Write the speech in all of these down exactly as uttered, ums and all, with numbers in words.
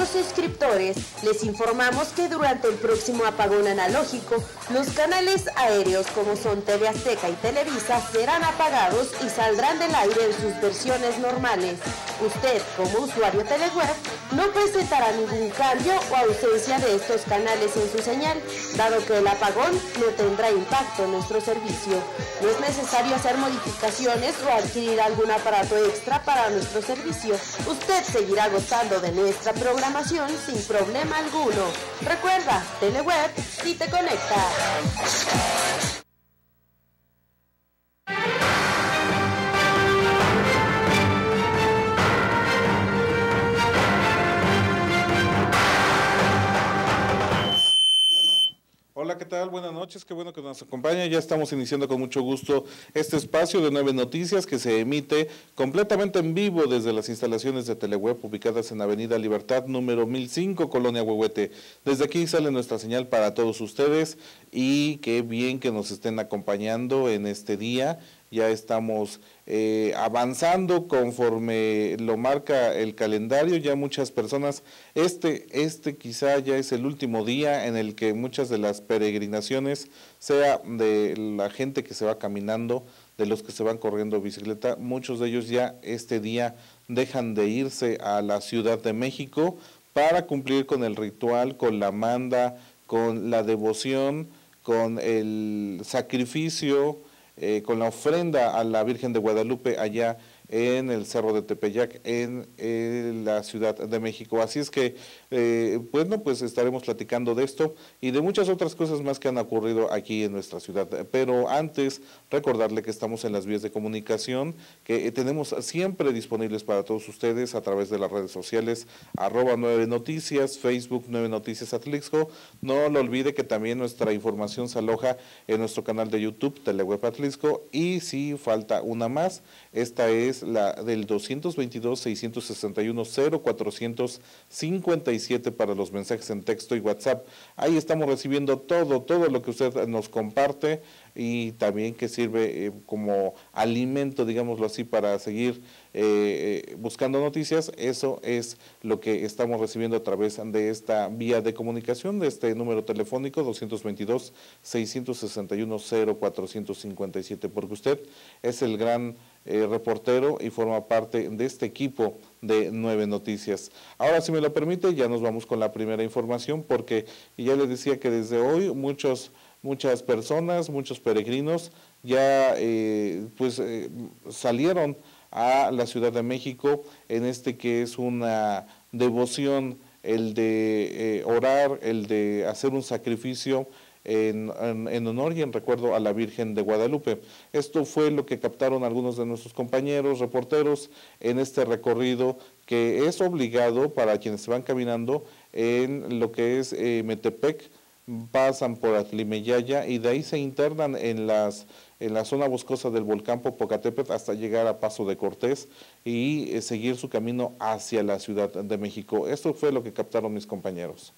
nuestros suscriptores, les informamos que durante el próximo apagón analógico, los canales aéreos como son T V Azteca y Televisa serán apagados y saldrán del aire en sus versiones normales. Usted, como usuario Teleweb, no presentará ningún cambio o ausencia de estos canales en su señal, dado que el apagón no tendrá impacto en nuestro servicio. No es necesario hacer modificaciones o adquirir algún aparato extra para nuestro servicio. Usted seguirá gozando de nuestra programación sin problema alguno. Recuerda, Teleweb sí te conecta. Hola, ¿qué tal? Buenas noches, qué bueno que nos acompaña. Ya estamos iniciando con mucho gusto este espacio de Nueve Noticias que se emite completamente en vivo desde las instalaciones de Teleweb ubicadas en Avenida Libertad, número mil cinco, Colonia Huehuete. Desde aquí sale nuestra señal para todos ustedes y qué bien que nos estén acompañando en este día. Ya estamos eh, avanzando conforme lo marca el calendario, ya muchas personas, este, este quizá ya es el último día en el que muchas de las peregrinaciones, sea de la gente que se va caminando, de los que se van corriendo bicicleta, muchos de ellos ya este día dejan de irse a la Ciudad de México para cumplir con el ritual, con la manda, con la devoción, con el sacrificio, Eh, con la ofrenda a la Virgen de Guadalupe allá en el Cerro de Tepeyac, en, en la Ciudad de México. Así es que, eh, bueno, pues estaremos platicando de esto y de muchas otras cosas más que han ocurrido aquí en nuestra ciudad. Pero antes, recordarle que estamos en las vías de comunicación, que eh, tenemos siempre disponibles para todos ustedes a través de las redes sociales, arroba nueve noticias, Facebook nueve noticias Atlixco. No lo olvide que también nuestra información se aloja en nuestro canal de YouTube, Teleweb Atlixco, y si falta una más, esta es la del doscientos veintidós, seiscientos sesenta y uno, cero cuatrocientos cincuenta y siete para los mensajes en texto y WhatsApp. Ahí estamos recibiendo todo, todo lo que usted nos comparte y también que sirve eh, como alimento, digámoslo así, para seguir eh, eh, buscando noticias. Eso es lo que estamos recibiendo a través de esta vía de comunicación, de este número telefónico doscientos veintidós, seiscientos sesenta y uno, cero cuatrocientos cincuenta y siete, porque usted es el gran Eh, reportero y forma parte de este equipo de Nueve Noticias. Ahora, si me lo permite, ya nos vamos con la primera información, porque ya les decía que desde hoy muchos, muchas personas, muchos peregrinos ya eh, pues eh, salieron a la Ciudad de México en este que es una devoción, el de eh, orar, el de hacer un sacrificio En, en, en honor y en recuerdo a la Virgen de Guadalupe. Esto fue lo que captaron algunos de nuestros compañeros reporteros en este recorrido que es obligado para quienes se van caminando en lo que es eh, Metepec, pasan por Atlimeyaya y de ahí se internan en las en la zona boscosa del volcán Popocatépetl hasta llegar a Paso de Cortés y eh, seguir su camino hacia la Ciudad de México. Esto fue lo que captaron mis compañeros.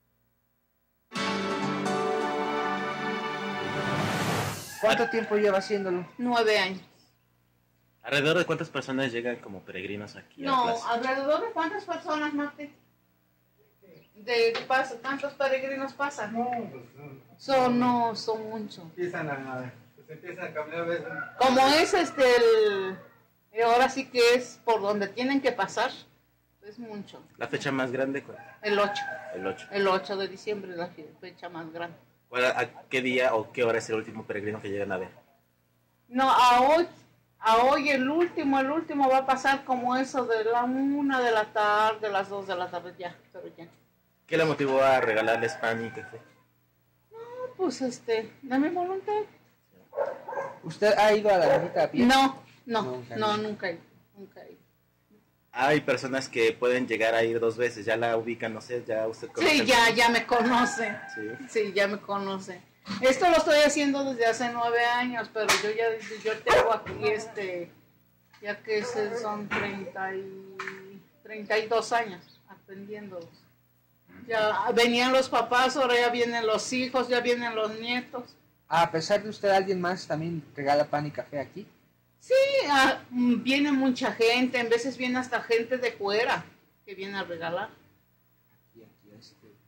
¿Cuánto tiempo lleva haciéndolo? Nueve años. ¿Alrededor de cuántas personas llegan como peregrinos aquí no, a la plaza? ¿Alrededor de cuántas personas, Marte? ¿De paso, cuántos peregrinos pasan? No, pues no. Son, no, son muchos. Empiezan a, pues empiezan a caminar a veces. Como es este, el, ahora sí que es por donde tienen que pasar, es mucho. ¿La fecha más grande cuál? El ocho. El ocho. El ocho de diciembre es la fecha más grande. ¿A qué día o qué hora es el último peregrino que llegan a ver? No, a hoy, a hoy el último, el último va a pasar como eso de la una de la tarde, de las dos de la tarde ya, pero ya. ¿Qué le motivó a regalarles pan y café? No, pues este, de mi voluntad. ¿Usted ha ido a la ermita a pie? No, no, Nunca no, he ido. nunca he ido, nunca he ido. Hay personas que pueden llegar a ir dos veces, ya la ubican, no sé, ya usted conoce. Sí, ya, ya me conoce. Sí. Sí, ya me conoce. Esto lo estoy haciendo desde hace nueve años, pero yo ya, yo tengo aquí este, ya que son treinta y, treinta y dos años aprendiendo. Ya venían los papás, ahora ya vienen los hijos, ya vienen los nietos. A pesar de usted, ¿alguien más también regala pan y café aquí? Sí, ah, viene mucha gente, en veces viene hasta gente de fuera que viene a regalar.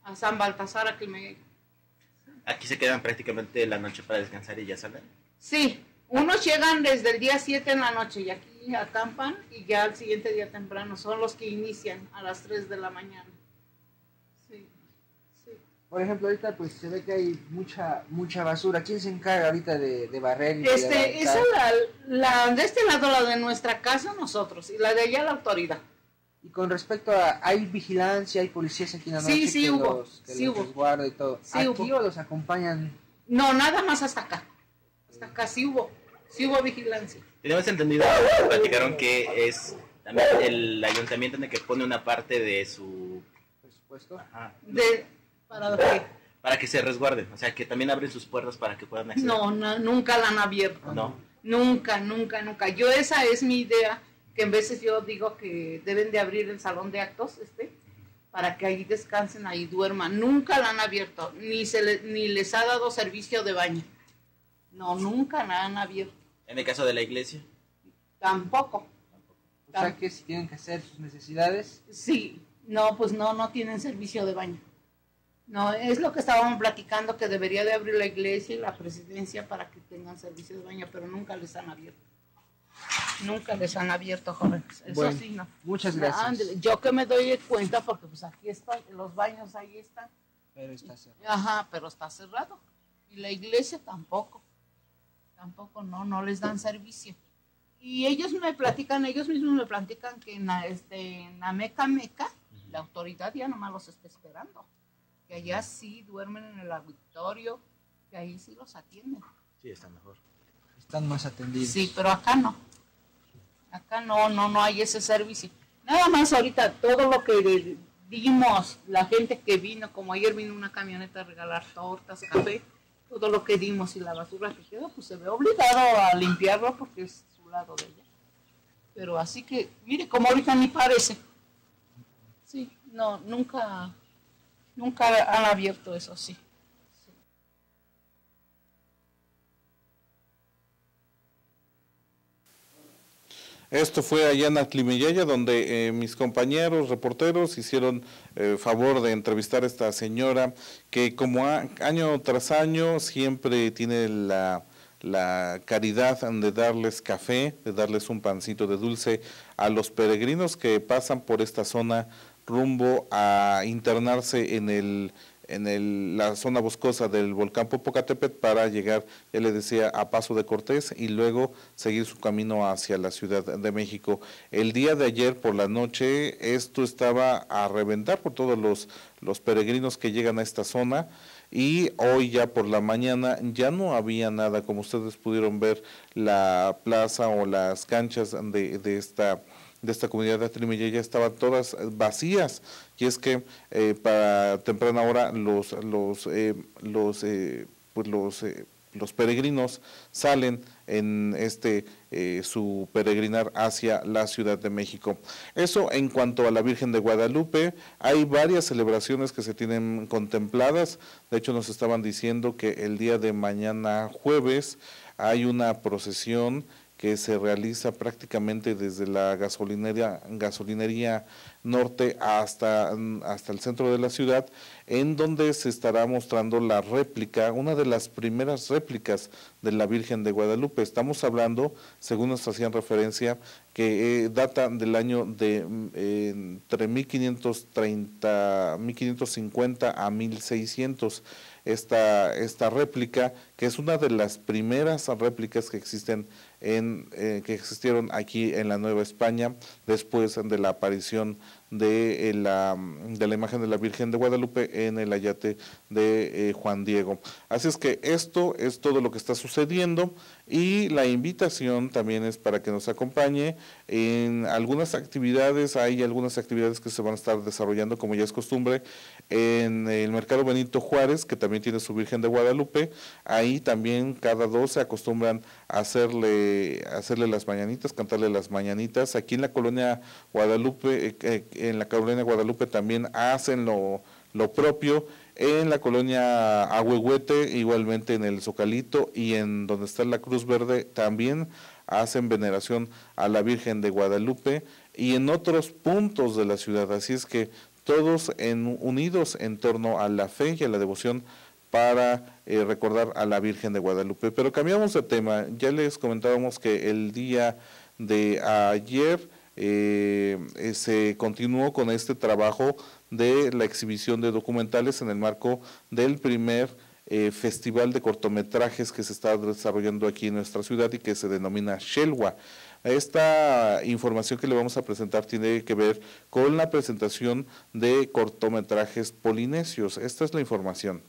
a San Baltasar, a Climeguey. Aquí se quedan prácticamente la noche para descansar y ya salen. Sí, unos llegan desde el día siete en la noche y aquí acampan y ya al siguiente día temprano son los que inician a las tres de la mañana. Sí, sí. Por ejemplo, ahorita pues se ve que hay mucha mucha basura. ¿Quién se encarga ahorita de, de barrer y de Este, levantar? esa la, la de este lado, la de nuestra casa, nosotros, y la de allá la autoridad. Y con respecto a, ¿hay vigilancia, hay policías aquí en la noche Sí, sí que hubo, los, que sí los hubo. resguarda y todo? Sí ¿Aquí hubo. o los acompañan? No, nada más hasta acá. Hasta acá sí hubo, sí hubo vigilancia. Tenemos entendido, platicaron que es también el ayuntamiento en el que pone una parte de su... Presupuesto. Ajá, De, ¿para qué? para que se resguarden, o sea, que también abren sus puertas para que puedan acceder. No, no, nunca la han abierto. No. Nunca, nunca, nunca. Yo esa es mi idea, que en veces yo digo que deben de abrir el salón de actos, este, para que ahí descansen, ahí duerman. Nunca la han abierto, ni se le- ni les ha dado servicio de baño. No, nunca la han abierto. En el caso de la iglesia, Tampoco. O sea que si tienen que hacer sus necesidades, Sí, no, pues no, no tienen servicio de baño. No, es lo que estábamos platicando, que debería de abrir la iglesia y la presidencia para que tengan servicio de baño, pero nunca les han abierto. Nunca les han abierto, jóvenes. Eso Bueno, sí, no. muchas gracias. Ándele, yo que me doy cuenta, porque pues aquí estoy, los baños ahí están. pero está cerrado. Ajá, pero está cerrado. Y la iglesia tampoco. Tampoco, no, no les dan servicio. Y ellos me platican, ellos mismos me platican que en la, este, en la Meca Meca, la autoridad ya nomás los está esperando. Que allá sí duermen en el auditorio, que ahí sí los atienden. sí, está mejor. Están más atendidos. Sí, pero acá no. Acá no, no, no hay ese servicio. Nada más ahorita todo lo que de- dimos, la gente que vino, como ayer vino una camioneta a regalar tortas, café, todo lo que dimos y la basura que quedó, pues se ve obligado a limpiarlo porque es su lado de ella. Pero así que, mire, como ahorita ni parece. Sí, no, nunca, nunca han abierto eso, sí. Esto fue allá en Atlimeyaya, donde eh, mis compañeros reporteros hicieron eh, favor de entrevistar a esta señora que como a- año tras año siempre tiene la, la caridad de darles café, de darles un pancito de dulce a los peregrinos que pasan por esta zona rumbo a internarse en el en el, la zona boscosa del volcán Popocatépetl para llegar, ya le decía, a Paso de Cortés y luego seguir su camino hacia la Ciudad de México. El día de ayer por la noche esto estaba a reventar por todos los, los peregrinos que llegan a esta zona y hoy ya por la mañana ya no había nada, como ustedes pudieron ver, la plaza o las canchas de, de esta de esta comunidad de Atlimeyaya estaban todas vacías y es que eh, para temprana hora los los eh, los eh, pues los eh, los peregrinos salen en este eh, su peregrinar hacia la Ciudad de México. Eso en cuanto a la Virgen de Guadalupe, hay varias celebraciones que se tienen contempladas. De hecho nos estaban diciendo que el día de mañana jueves hay una procesión que se realiza prácticamente desde la gasolinería, gasolinería norte hasta, hasta el centro de la ciudad, en donde se estará mostrando la réplica, una de las primeras réplicas de la Virgen de Guadalupe. Estamos hablando, según nos hacían referencia, que eh, data del año de eh, entre mil quinientos treinta, mil quinientos cincuenta a mil seiscientos. Esta, esta réplica, que es una de las primeras réplicas que existen en, eh, que existieron aquí en la Nueva España después de la aparición de, eh, la, de la imagen de la Virgen de Guadalupe en el ayate de eh, Juan Diego. Así es que esto es todo lo que está sucediendo y la invitación también es para que nos acompañe en algunas actividades. Hay algunas actividades que se van a estar desarrollando, como ya es costumbre, en el Mercado Benito Juárez, que también tiene su Virgen de Guadalupe. Ahí también cada dos se acostumbran a hacerle, a hacerle las mañanitas, cantarle las mañanitas. Aquí en la colonia Guadalupe, eh, eh, en la colonia Guadalupe también hacen lo, lo propio. En la colonia Ahuehuete, igualmente en el Zocalito y en donde está la Cruz Verde, también hacen veneración a la Virgen de Guadalupe y en otros puntos de la ciudad. Así es que todos en, unidos en torno a la fe y a la devoción para eh, recordar a la Virgen de Guadalupe. Pero cambiamos de tema, ya les comentábamos que el día de ayer eh, eh, se continuó con este trabajo de la exhibición de documentales en el marco del primer eh, festival de cortometrajes que se está desarrollando aquí en nuestra ciudad y que se denomina Xelwa. Esta información que le vamos a presentar tiene que ver con la presentación de cortometrajes polinesios. Esta es la información.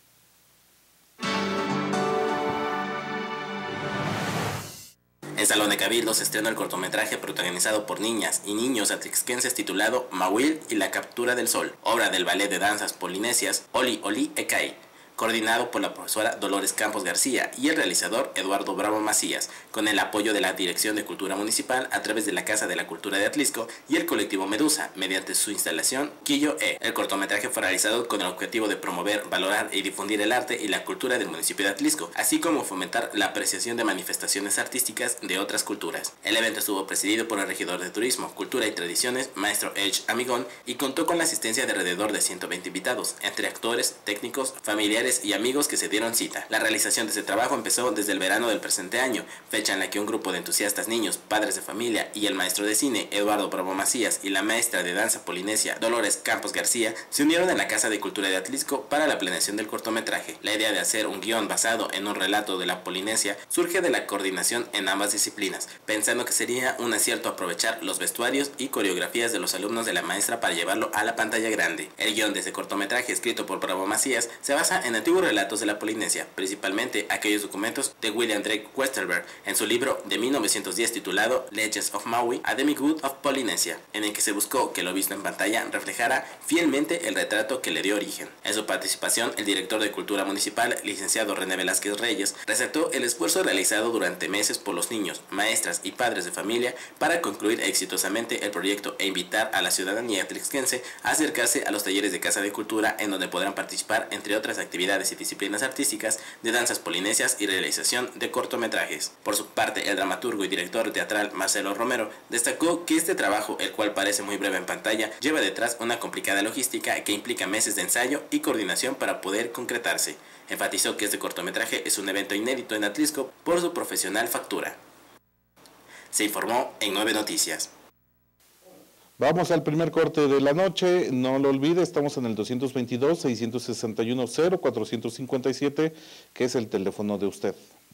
En Salón de Cabildo se estrenó el cortometraje protagonizado por niñas y niños atlixquenses titulado Mahuil y la captura del sol, obra del ballet de danzas polinesias Oli Oli Ekai, coordinado por la profesora Dolores Campos García y el realizador Eduardo Bravo Macías, con el apoyo de la Dirección de Cultura Municipal a través de la Casa de la Cultura de Atlisco y el colectivo Medusa, mediante su instalación Quillo E. El cortometraje fue realizado con el objetivo de promover, valorar y difundir el arte y la cultura del municipio de Atlisco, así como fomentar la apreciación de manifestaciones artísticas de otras culturas. El evento estuvo presidido por el regidor de Turismo, Cultura y Tradiciones, maestro Edge Amigón, y contó con la asistencia de alrededor de ciento veinte invitados, entre actores, técnicos, familiares y amigos que se dieron cita. La realización de este trabajo empezó desde el verano del presente año, fecha en la que un grupo de entusiastas niños, padres de familia y el maestro de cine Eduardo Bravo Macías y la maestra de danza polinesia Dolores Campos García se unieron en la Casa de Cultura de Atlisco para la planeación del cortometraje. La idea de hacer un guión basado en un relato de la Polinesia surge de la coordinación en ambas disciplinas, pensando que sería un acierto aprovechar los vestuarios y coreografías de los alumnos de la maestra para llevarlo a la pantalla grande. El guión de este cortometraje, escrito por Bravo Macías, se basa en antiguos relatos de la Polinesia, principalmente aquellos documentos de William Drake Westerberg en su libro de mil novecientos diez titulado Legends of Maui, A Demigod of Polynesia, en el que se buscó que lo visto en pantalla reflejara fielmente el retrato que le dio origen. En su participación, el director de Cultura Municipal, licenciado René Velázquez Reyes, resaltó el esfuerzo realizado durante meses por los niños, maestras y padres de familia para concluir exitosamente el proyecto e invitar a la ciudadanía atlixquense a acercarse a los talleres de Casa de Cultura, en donde podrán participar, entre otras actividades y disciplinas artísticas, de danzas polinesias y realización de cortometrajes. Por su parte, el dramaturgo y director teatral Marcelo Romero destacó que este trabajo, el cual parece muy breve en pantalla, lleva detrás una complicada logística que implica meses de ensayo y coordinación para poder concretarse. Enfatizó que este cortometraje es un evento inédito en Atlisco por su profesional factura. Se informó en Nueve Noticias. Vamos al primer corte de la noche, no lo olvide, estamos en el doscientos veintidós, seiscientos sesenta y uno, cero cuatrocientos cincuenta y siete, que es el teléfono de usted.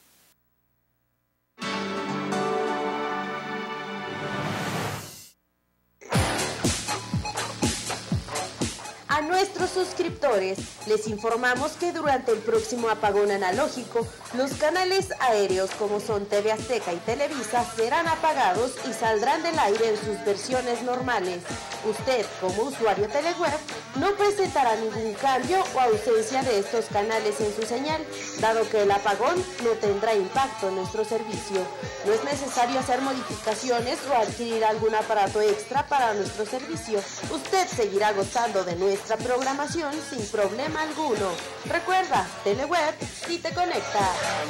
A nuestros suscriptores les informamos que durante el próximo apagón analógico, los canales aéreos como son T V Azteca y Televisa serán apagados y saldrán del aire en sus versiones normales. Usted, como usuario Teleweb, no presentará ningún cambio o ausencia de estos canales en su señal, dado que el apagón no tendrá impacto en nuestro servicio. No es necesario hacer modificaciones o adquirir algún aparato extra para nuestro servicio. Usted seguirá gozando de nuestra programación sin problema alguno. Recuerda, Teleweb sí te conecta.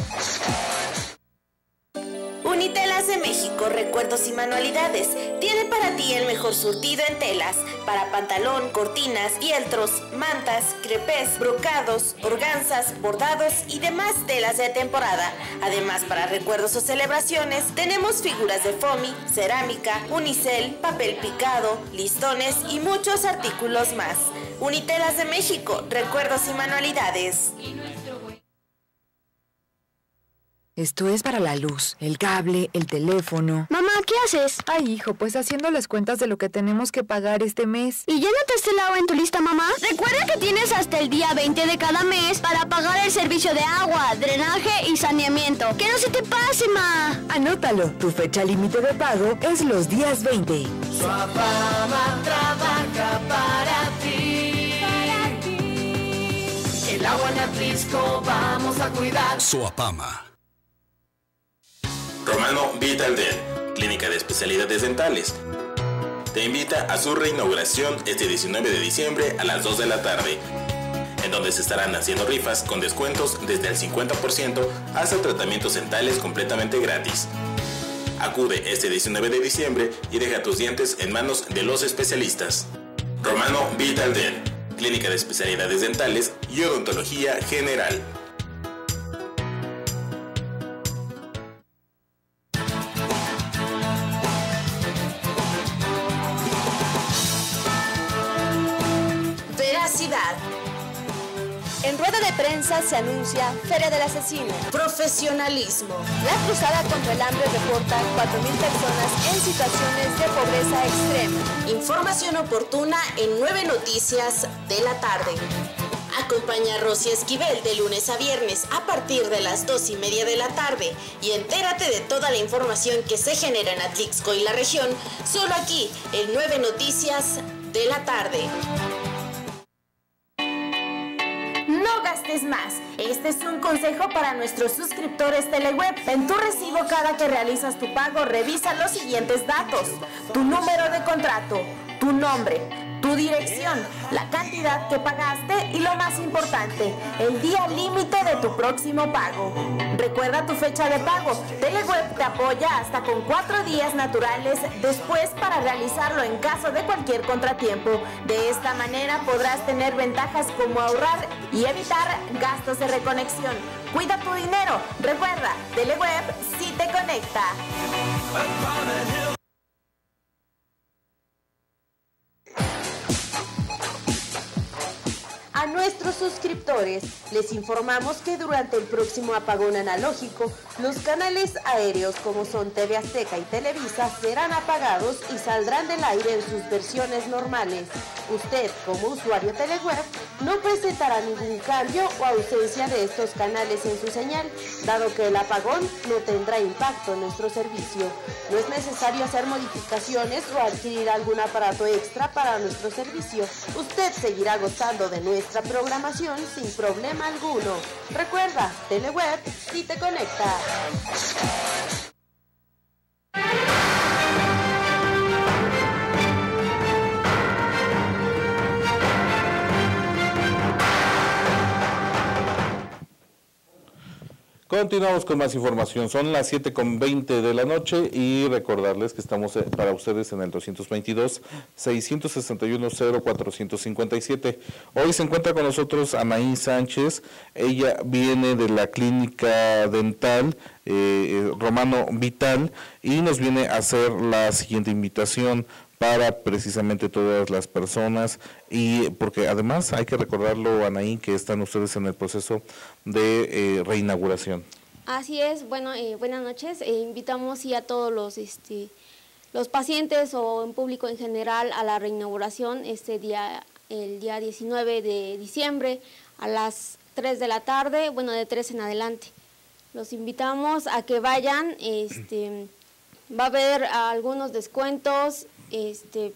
Unitelas de México, Recuerdos y Manualidades tiene para ti el mejor surtido en telas, para pantalón, cortinas, fieltros, mantas, crepés, brocados, organzas, bordados y demás telas de temporada. Además, para recuerdos o celebraciones, tenemos figuras de foamy, cerámica, unicel, papel picado, listones y muchos artículos más. Unitelas de México, Recuerdos y Manualidades. Esto es para la luz, el cable, el teléfono. Mamá, ¿qué haces? Ay, hijo, pues haciendo las cuentas de lo que tenemos que pagar este mes. ¿Y ya notaste el agua en tu lista, mamá? Recuerda que tienes hasta el día veinte de cada mes para pagar el servicio de agua, drenaje y saneamiento. ¡Que no se te pase, ma! Anótalo, tu fecha límite de pago es los días veinte. Soapama trabaja para ti. Para ti. El agua en Atlisco vamos a cuidar. Soapama. Romano Vital Dent, clínica de especialidades dentales, te invita a su reinauguración este diecinueve de diciembre a las dos de la tarde, en donde se estarán haciendo rifas con descuentos desde el cincuenta por ciento hasta tratamientos dentales completamente gratis. Acude este diecinueve de diciembre y deja tus dientes en manos de los especialistas. Romano Vital Dent, clínica de especialidades dentales y odontología general. Veracidad. En rueda de prensa se anuncia Feria del Asesino. Profesionalismo. La cruzada contra el hambre reporta cuatro mil personas en situaciones de pobreza extrema. Información oportuna en nueve Noticias de la tarde. Acompaña a Rosy Esquivel de lunes a viernes a partir de las dos y media de la tarde y entérate de toda la información que se genera en Atlixco y la región, solo aquí en nueve Noticias de la tarde. No gastes más. Este es un consejo para nuestros suscriptores Teleweb. En tu recibo cada que realizas tu pago, revisa los siguientes datos: tu número de contrato, tu nombre, tu dirección, la cantidad que pagaste y lo más importante, el día límite de tu próximo pago. Recuerda tu fecha de pago. Teleweb te apoya hasta con cuatro días naturales después para realizarlo en caso de cualquier contratiempo. De esta manera podrás tener ventajas como ahorrar y evitar gastos de reconexión. Cuida tu dinero. Recuerda, Teleweb sí te conecta. A nuestros suscriptores les informamos que durante el próximo apagón analógico, los canales aéreos como son T V Azteca y Televisa serán apagados y saldrán del aire en sus versiones normales. Usted, como usuario Teleweb, no presentará ningún cambio o ausencia de estos canales en su señal, dado que el apagón no tendrá impacto en nuestro servicio. No es necesario hacer modificaciones o adquirir algún aparato extra para nuestro servicio. Usted seguirá gozando de nuestra programación sin problema alguno. Recuerda, Teleweb sí te conecta. Continuamos con más información. Son las siete con veinte de la noche y recordarles que estamos para ustedes en el doscientos veintidós, seiscientos sesenta y uno, cero cuatrocientos cincuenta y siete. Hoy se encuentra con nosotros Anaí Sánchez. Ella viene de la clínica dental eh, Romano Vital y nos viene a hacer la siguiente invitación para precisamente todas las personas, y porque además hay que recordarlo, Anaí, que están ustedes en el proceso de eh, reinauguración. Así es. Bueno, eh, buenas noches. Eh, invitamos sí, a todos los este, los pacientes o en público en general a la reinauguración este día, el día diecinueve de diciembre a las tres de la tarde, bueno, de tres en adelante. Los invitamos a que vayan. Este, va a haber algunos descuentos este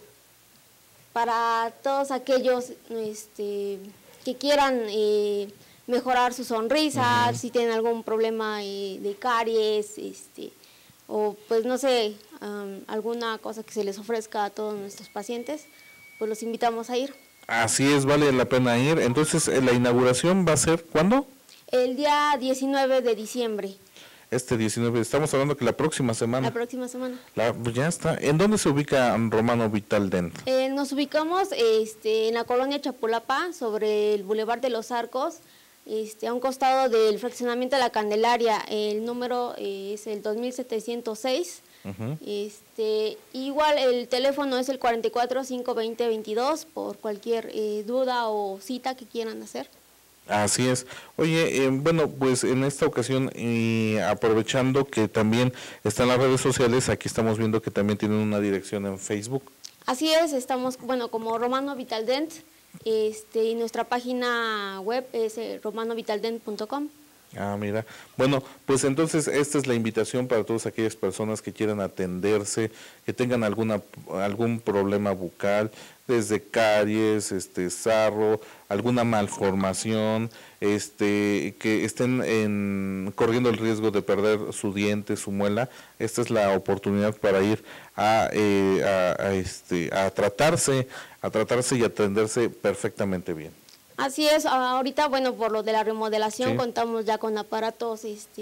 para todos aquellos este que quieran eh, mejorar su sonrisa, uh-huh. si tienen algún problema eh, de caries, este o pues no sé, um, alguna cosa que se les ofrezca a todos nuestros pacientes, pues los invitamos a ir. Así es, vale la pena ir. Entonces, ¿la inauguración va a ser cuándo? El día diecinueve de diciembre. Este diecinueve, estamos hablando que la próxima semana. La próxima semana. La, pues ya está. ¿En dónde se ubica Romano Vital Dent? Eh, nos ubicamos este, en la colonia Chapulapa, sobre el Boulevard de los Arcos, este, a un costado del fraccionamiento de la Candelaria. El número eh, es el dos mil setecientos seis. Uh-huh. este, igual el teléfono es el cuarenta y cuatro, cinco veinte, veintidós, por cualquier eh, duda o cita que quieran hacer. Así es. Oye, eh, bueno, pues en esta ocasión, y aprovechando que también están las redes sociales, aquí estamos viendo que también tienen una dirección en Facebook. Así es, estamos, bueno, como Romano Vital Dent, este, y nuestra página web es eh, romano vital dent punto com. Ah, mira. Bueno, pues entonces esta es la invitación para todas aquellas personas que quieran atenderse, que tengan alguna algún problema bucal, desde caries, este sarro, alguna malformación, este que estén en, corriendo el riesgo de perder su diente, su muela. Esta es la oportunidad para ir a, eh, a, a este a tratarse, a tratarse y atenderse perfectamente bien. Así es, ahorita, bueno, por lo de la remodelación, sí, contamos ya con aparatos este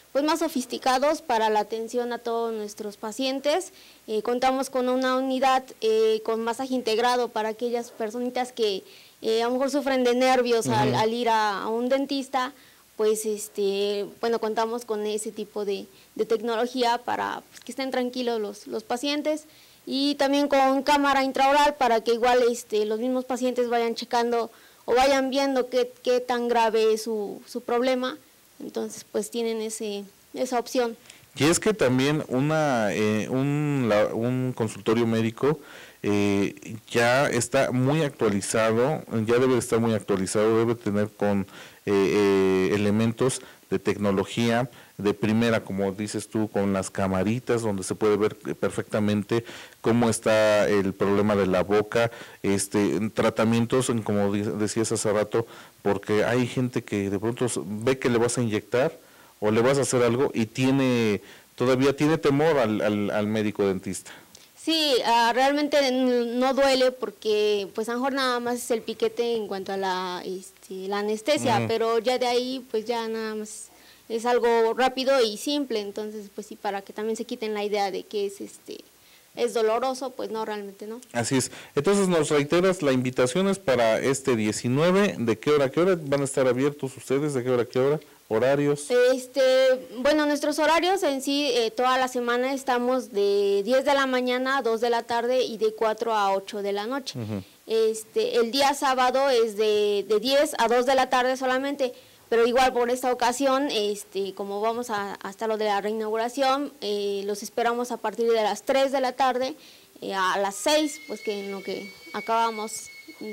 pues más sofisticados para la atención a todos nuestros pacientes. Eh, contamos con una unidad eh, con masaje integrado para aquellas personitas que eh, a lo mejor sufren de nervios uh-huh. al, al ir a, a un dentista, pues este, bueno, contamos con ese tipo de, de tecnología para pues, que estén tranquilos los, los pacientes, y también con cámara intraoral para que igual este, los mismos pacientes vayan checando o vayan viendo qué, qué tan grave es su, su problema. Entonces, pues tienen ese, esa opción. Y es que también una eh, un, la, un consultorio médico eh, ya está muy actualizado, ya debe estar muy actualizado, debe tener con eh, eh, elementos de tecnología de primera, como dices tú, con las camaritas donde se puede ver perfectamente cómo está el problema de la boca, este tratamientos, como decías hace rato, porque hay gente que de pronto ve que le vas a inyectar o le vas a hacer algo y tiene todavía tiene temor al, al, al médico dentista. Sí, uh, realmente no duele porque pues a lo mejor nada más es el piquete en cuanto a la, este, la anestesia, uh-huh. pero ya de ahí pues ya nada más es algo rápido y simple, entonces pues sí, para que también se quiten la idea de que es este es doloroso, pues no, realmente no. Así es. Entonces nos reiteras, la invitación es para este diecinueve, ¿de qué hora a qué hora van a estar abiertos ustedes? ¿De qué hora a qué hora? ¿Horarios? Este, bueno, nuestros horarios en sí, eh, toda la semana estamos de diez de la mañana a dos de la tarde y de cuatro a ocho de la noche. Uh-huh. Este, el día sábado es de, de diez a dos de la tarde solamente, pero igual por esta ocasión, este, como vamos a, hasta lo de la reinauguración, eh, los esperamos a partir de las tres de la tarde eh, a las seis, pues que en lo que acabamos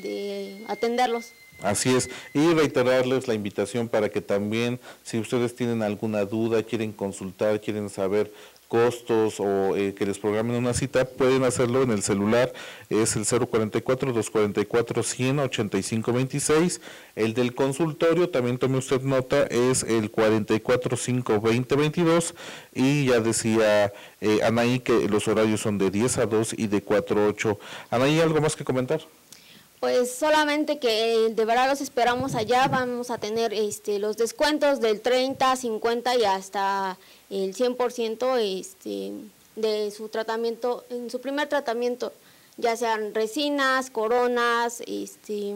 de atenderlos. Así es, y reiterarles la invitación para que también, si ustedes tienen alguna duda, quieren consultar, quieren saber costos o eh, que les programen una cita, pueden hacerlo en el celular, es el cero cuarenta y cuatro, doscientos cuarenta y cuatro, cien, ochenta y cinco veintiséis, el del consultorio, también tome usted nota, es el cuarenta y cuatro, cinco, veinte, veintidós, y ya decía eh, Anaí que los horarios son de diez a dos y de cuatro a ocho. Anaí, ¿algo más que comentar? Pues solamente que de verdad los esperamos allá, vamos a tener este los descuentos del treinta, cincuenta y hasta el cien por ciento este, de su tratamiento, en su primer tratamiento, ya sean resinas, coronas, este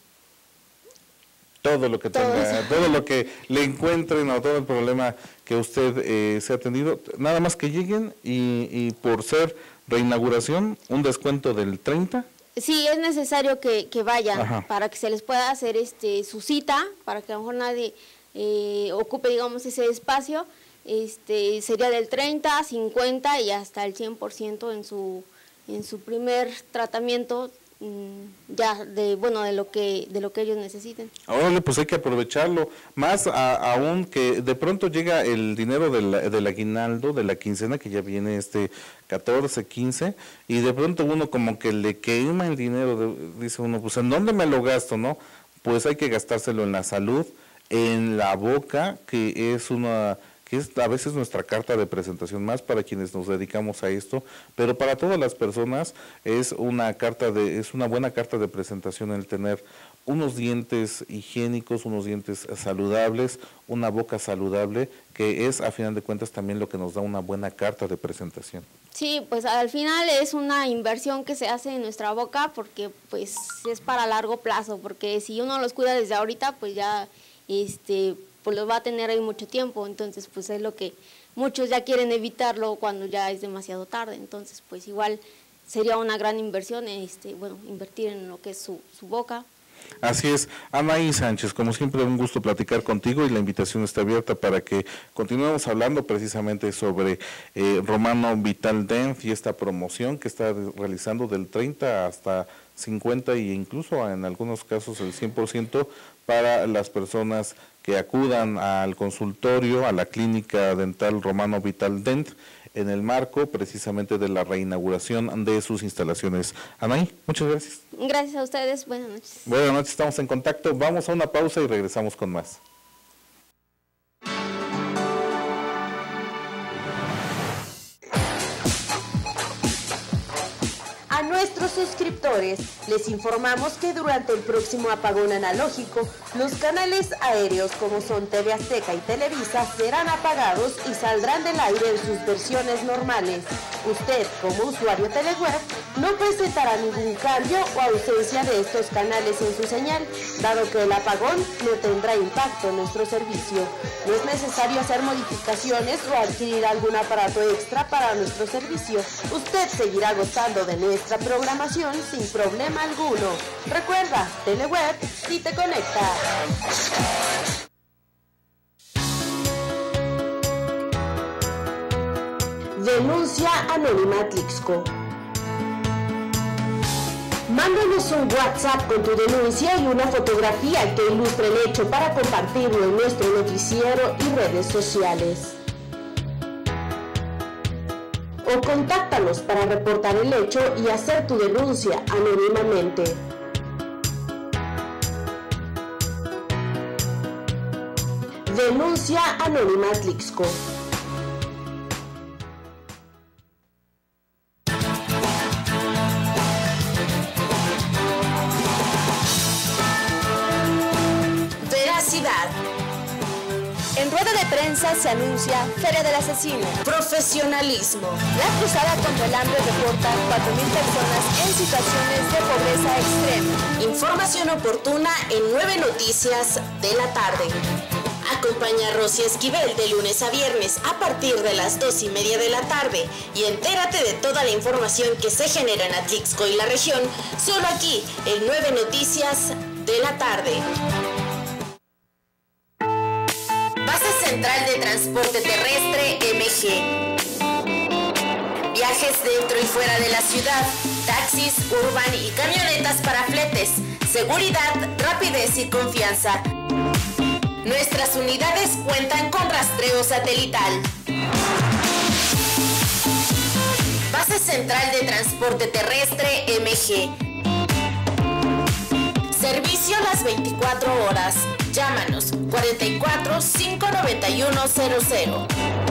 todo lo que todo tenga, eso. todo lo que le encuentren o todo el problema que usted eh, se ha atendido, nada más que lleguen y, y por ser reinauguración, un descuento del treinta. Sí, es necesario que, que vayan Ajá. para que se les pueda hacer este su cita, para que a lo mejor nadie eh, ocupe, digamos, ese espacio. Este sería del treinta, cincuenta y hasta el cien por ciento en su en su primer tratamiento, ya de bueno de lo que de lo que ellos necesiten. Órale, pues hay que aprovecharlo, más a, aún que de pronto llega el dinero del, del aguinaldo, de la quincena que ya viene este catorce, quince, y de pronto uno como que le quema el dinero, de, dice uno, pues ¿en dónde me lo gasto, no? Pues hay que gastárselo en la salud, en la boca, que es una... que es a veces nuestra carta de presentación, más para quienes nos dedicamos a esto, pero para todas las personas es una carta de es una buena carta de presentación el tener unos dientes higiénicos, unos dientes saludables, una boca saludable, que es a final de cuentas también lo que nos da una buena carta de presentación. Sí, pues al final es una inversión que se hace en nuestra boca porque pues es para largo plazo, porque si uno los cuida desde ahorita, pues ya este pues lo va a tener ahí mucho tiempo, entonces pues es lo que muchos ya quieren evitarlo cuando ya es demasiado tarde, entonces pues igual sería una gran inversión, este bueno, invertir en lo que es su, su boca. Así es, Anaí Sánchez, como siempre un gusto platicar contigo y la invitación está abierta para que continuemos hablando precisamente sobre eh, Romano Vital Dent y esta promoción que está realizando del treinta hasta cincuenta e incluso en algunos casos el cien por ciento para las personas que acudan al consultorio, a la clínica dental Romano Vital Dent, en el marco precisamente de la reinauguración de sus instalaciones. Anaí, muchas gracias. Gracias a ustedes, buenas noches. Buenas noches, estamos en contacto, vamos a una pausa y regresamos con más. A nuestros suscriptores les informamos que durante el próximo apagón analógico, los canales aéreos como son T V Azteca y Televisa serán apagados y saldrán del aire en sus versiones normales. Usted, como usuario Teleweb, no presentará ningún cambio o ausencia de estos canales en su señal, dado que el apagón no tendrá impacto en nuestro servicio. No es necesario hacer modificaciones o adquirir algún aparato extra para nuestro servicio. Usted seguirá gozando de nuestra programación sin problema alguno. Recuerda, Teleweb sí te conecta. Denuncia anónima Atlixco. Mándanos un WhatsApp con tu denuncia y una fotografía que ilustre el hecho para compartirlo en nuestro noticiero y redes sociales. O contáctanos para reportar el hecho y hacer tu denuncia anónimamente. Denuncia anónima Atlixco. Veracidad. En rueda de prensa se anuncia Feria del Asesino. Profesionalismo. La Cruzada contra el Hambre reporta cuatro mil personas en situaciones de pobreza extrema. Información oportuna en nueve noticias de la tarde. Acompaña a Rosy Esquivel de lunes a viernes a partir de las dos y media de la tarde y entérate de toda la información que se genera en Atlixco y la región, solo aquí en nueve noticias de la tarde. Base Central de Transporte Terrestre M G. Viajes dentro y fuera de la ciudad, taxis, urban y camionetas para fletes, seguridad, rapidez y confianza. Nuestras unidades cuentan con rastreo satelital. Base Central de Transporte Terrestre M G. Servicio las veinticuatro horas. Llámanos cuarenta y cuatro, cinco noventa y uno cero cero.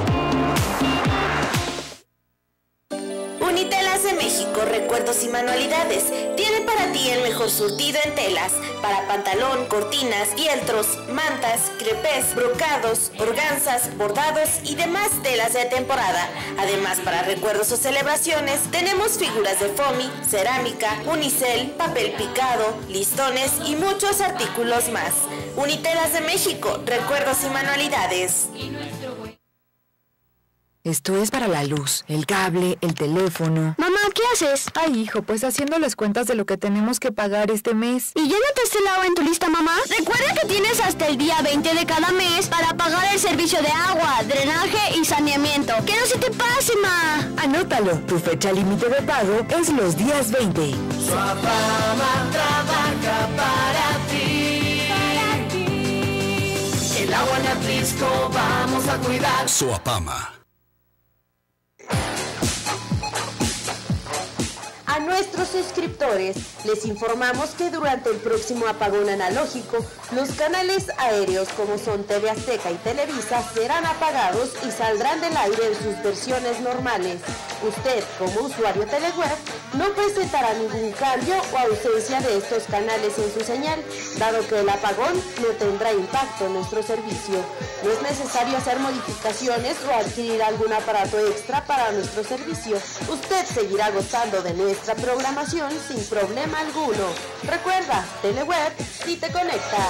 Unitelas de México, recuerdos y manualidades. Tiene para ti el mejor surtido en telas, para pantalón, cortinas, fieltros, mantas, crepés, brocados, organzas, bordados y demás telas de temporada. Además, para recuerdos o celebraciones, tenemos figuras de foamy, cerámica, unicel, papel picado, listones y muchos artículos más. Unitelas de México, recuerdos y manualidades. Esto es para la luz, el cable, el teléfono. Mamá, ¿qué haces? Ay, hijo, pues haciendo las cuentas de lo que tenemos que pagar este mes. ¿Y ya notaste el agua en tu lista, mamá? Recuerda que tienes hasta el día veinte de cada mes para pagar el servicio de agua, drenaje y saneamiento. ¡Que no se te pase, ma! Anótalo, tu fecha límite de pago es los días veinte. Suapama trabaja para ti. Para ti. El agua en Atlixco vamos a cuidar. Suapama. A nuestros suscriptores les informamos que durante el próximo apagón analógico, los canales aéreos como son T V Azteca y Televisa serán apagados y saldrán del aire en sus versiones normales. Usted, como usuario Teleweb, no presentará ningún cambio o ausencia de estos canales en su señal, dado que el apagón no tendrá impacto en nuestro servicio. No es necesario hacer modificaciones o adquirir algún aparato extra para nuestro servicio. Usted seguirá gozando de nuestra programación sin problema alguno. Recuerda, Teleweb sí te conecta.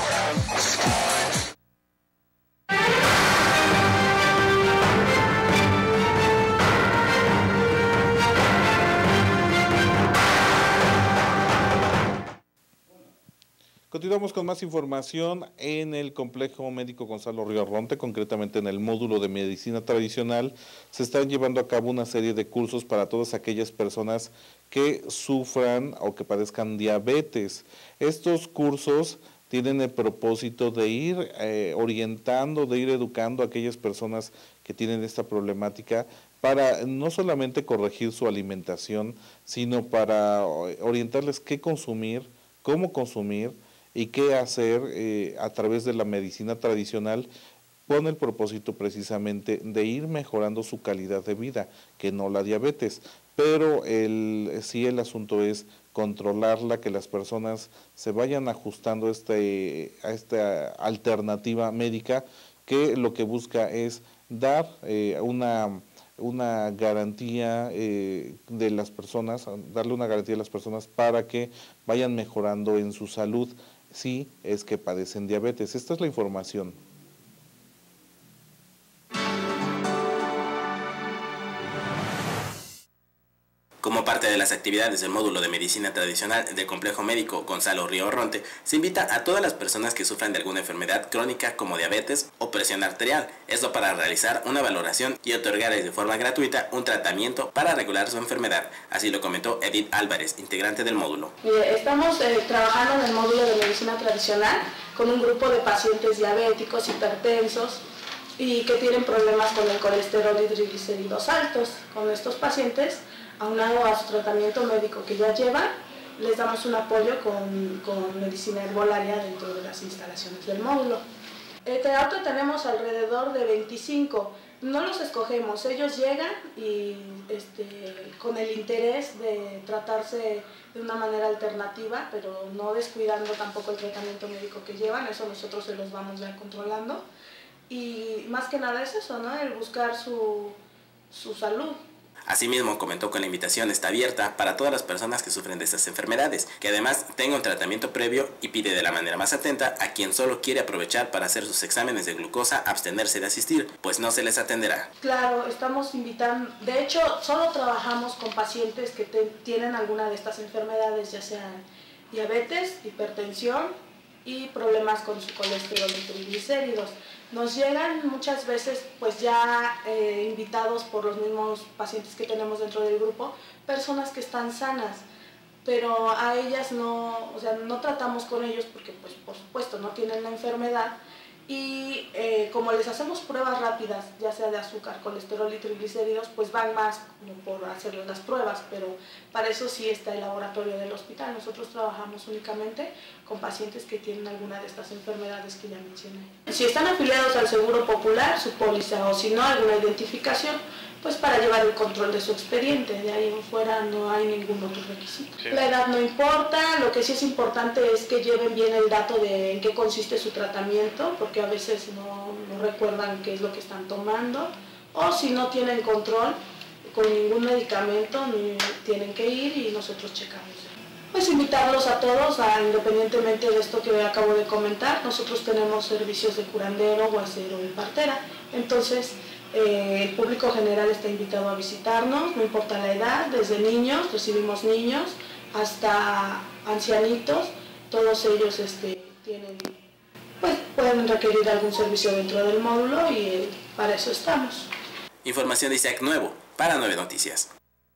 Continuamos con más información en el Complejo Médico Gonzalo Ríos Ronte, concretamente en el módulo de medicina tradicional. Se están llevando a cabo una serie de cursos para todas aquellas personas que sufran o que padezcan diabetes. Estos cursos tienen el propósito de ir eh, orientando, de ir educando a aquellas personas que tienen esta problemática para no solamente corregir su alimentación, sino para orientarles qué consumir, cómo consumir y qué hacer eh, a través de la medicina tradicional, con el propósito precisamente de ir mejorando su calidad de vida, que no la diabetes. pero el, sí el asunto es controlarla, que las personas se vayan ajustando este, a esta alternativa médica que lo que busca es dar eh, una, una garantía eh, de las personas, darle una garantía a las personas para que vayan mejorando en su salud si es que padecen diabetes. Esta es la información. Como parte de las actividades del módulo de medicina tradicional del complejo médico Gonzalo Río Ronte, se invita a todas las personas que sufran de alguna enfermedad crónica como diabetes o presión arterial, esto para realizar una valoración y otorgarles de forma gratuita un tratamiento para regular su enfermedad. Así lo comentó Edith Álvarez, integrante del módulo. Mire, estamos eh, trabajando en el módulo de medicina tradicional con un grupo de pacientes diabéticos, hipertensos y que tienen problemas con el colesterol y triglicéridos altos. Con estos pacientes, aunado a su tratamiento médico que ya llevan, les damos un apoyo con, con medicina herbolaria dentro de las instalaciones del módulo. El teatro tenemos alrededor de veinticinco, no los escogemos, ellos llegan y este, con el interés de tratarse de una manera alternativa, pero no descuidando tampoco el tratamiento médico que llevan, eso nosotros se los vamos ya controlando. Y más que nada es eso, ¿no? El buscar su, su salud. Asimismo, comentó que la invitación está abierta para todas las personas que sufren de estas enfermedades, que además tenga un tratamiento previo y pide de la manera más atenta a quien solo quiere aprovechar para hacer sus exámenes de glucosa abstenerse de asistir, pues no se les atenderá. Claro, estamos invitando, de hecho, solo trabajamos con pacientes que te, tienen alguna de estas enfermedades, ya sea diabetes, hipertensión y problemas con su colesterol y triglicéridos. Nos llegan muchas veces pues ya eh, invitados por los mismos pacientes que tenemos dentro del grupo, personas que están sanas, pero a ellas no, o sea, no tratamos con ellos porque pues por supuesto no tienen la enfermedad y eh, como les hacemos pruebas rápidas, ya sea de azúcar, colesterol y triglicéridos, pues van más como por hacerles las pruebas, pero para eso sí está el laboratorio del hospital. Nosotros trabajamos únicamente con pacientes que tienen alguna de estas enfermedades que ya mencioné. Si están afiliados al Seguro Popular, su póliza, o si no, alguna identificación, pues para llevar el control de su expediente. De ahí en fuera no hay ningún otro requisito. Sí. La edad no importa, lo que sí es importante es que lleven bien el dato de en qué consiste su tratamiento, porque a veces no, no recuerdan qué es lo que están tomando, o si no tienen control con ningún medicamento, ni tienen que ir y nosotros checamos. Pues invitarlos a todos, a, independientemente de esto que acabo de comentar, nosotros tenemos servicios de curandero, guacero y partera, entonces eh, el público general está invitado a visitarnos, no importa la edad, desde niños, recibimos niños, hasta ancianitos, todos ellos este, tienen, pues, pueden requerir algún servicio dentro del módulo y eh, para eso estamos. Información de Isaac Nuevo, para Nueve Noticias.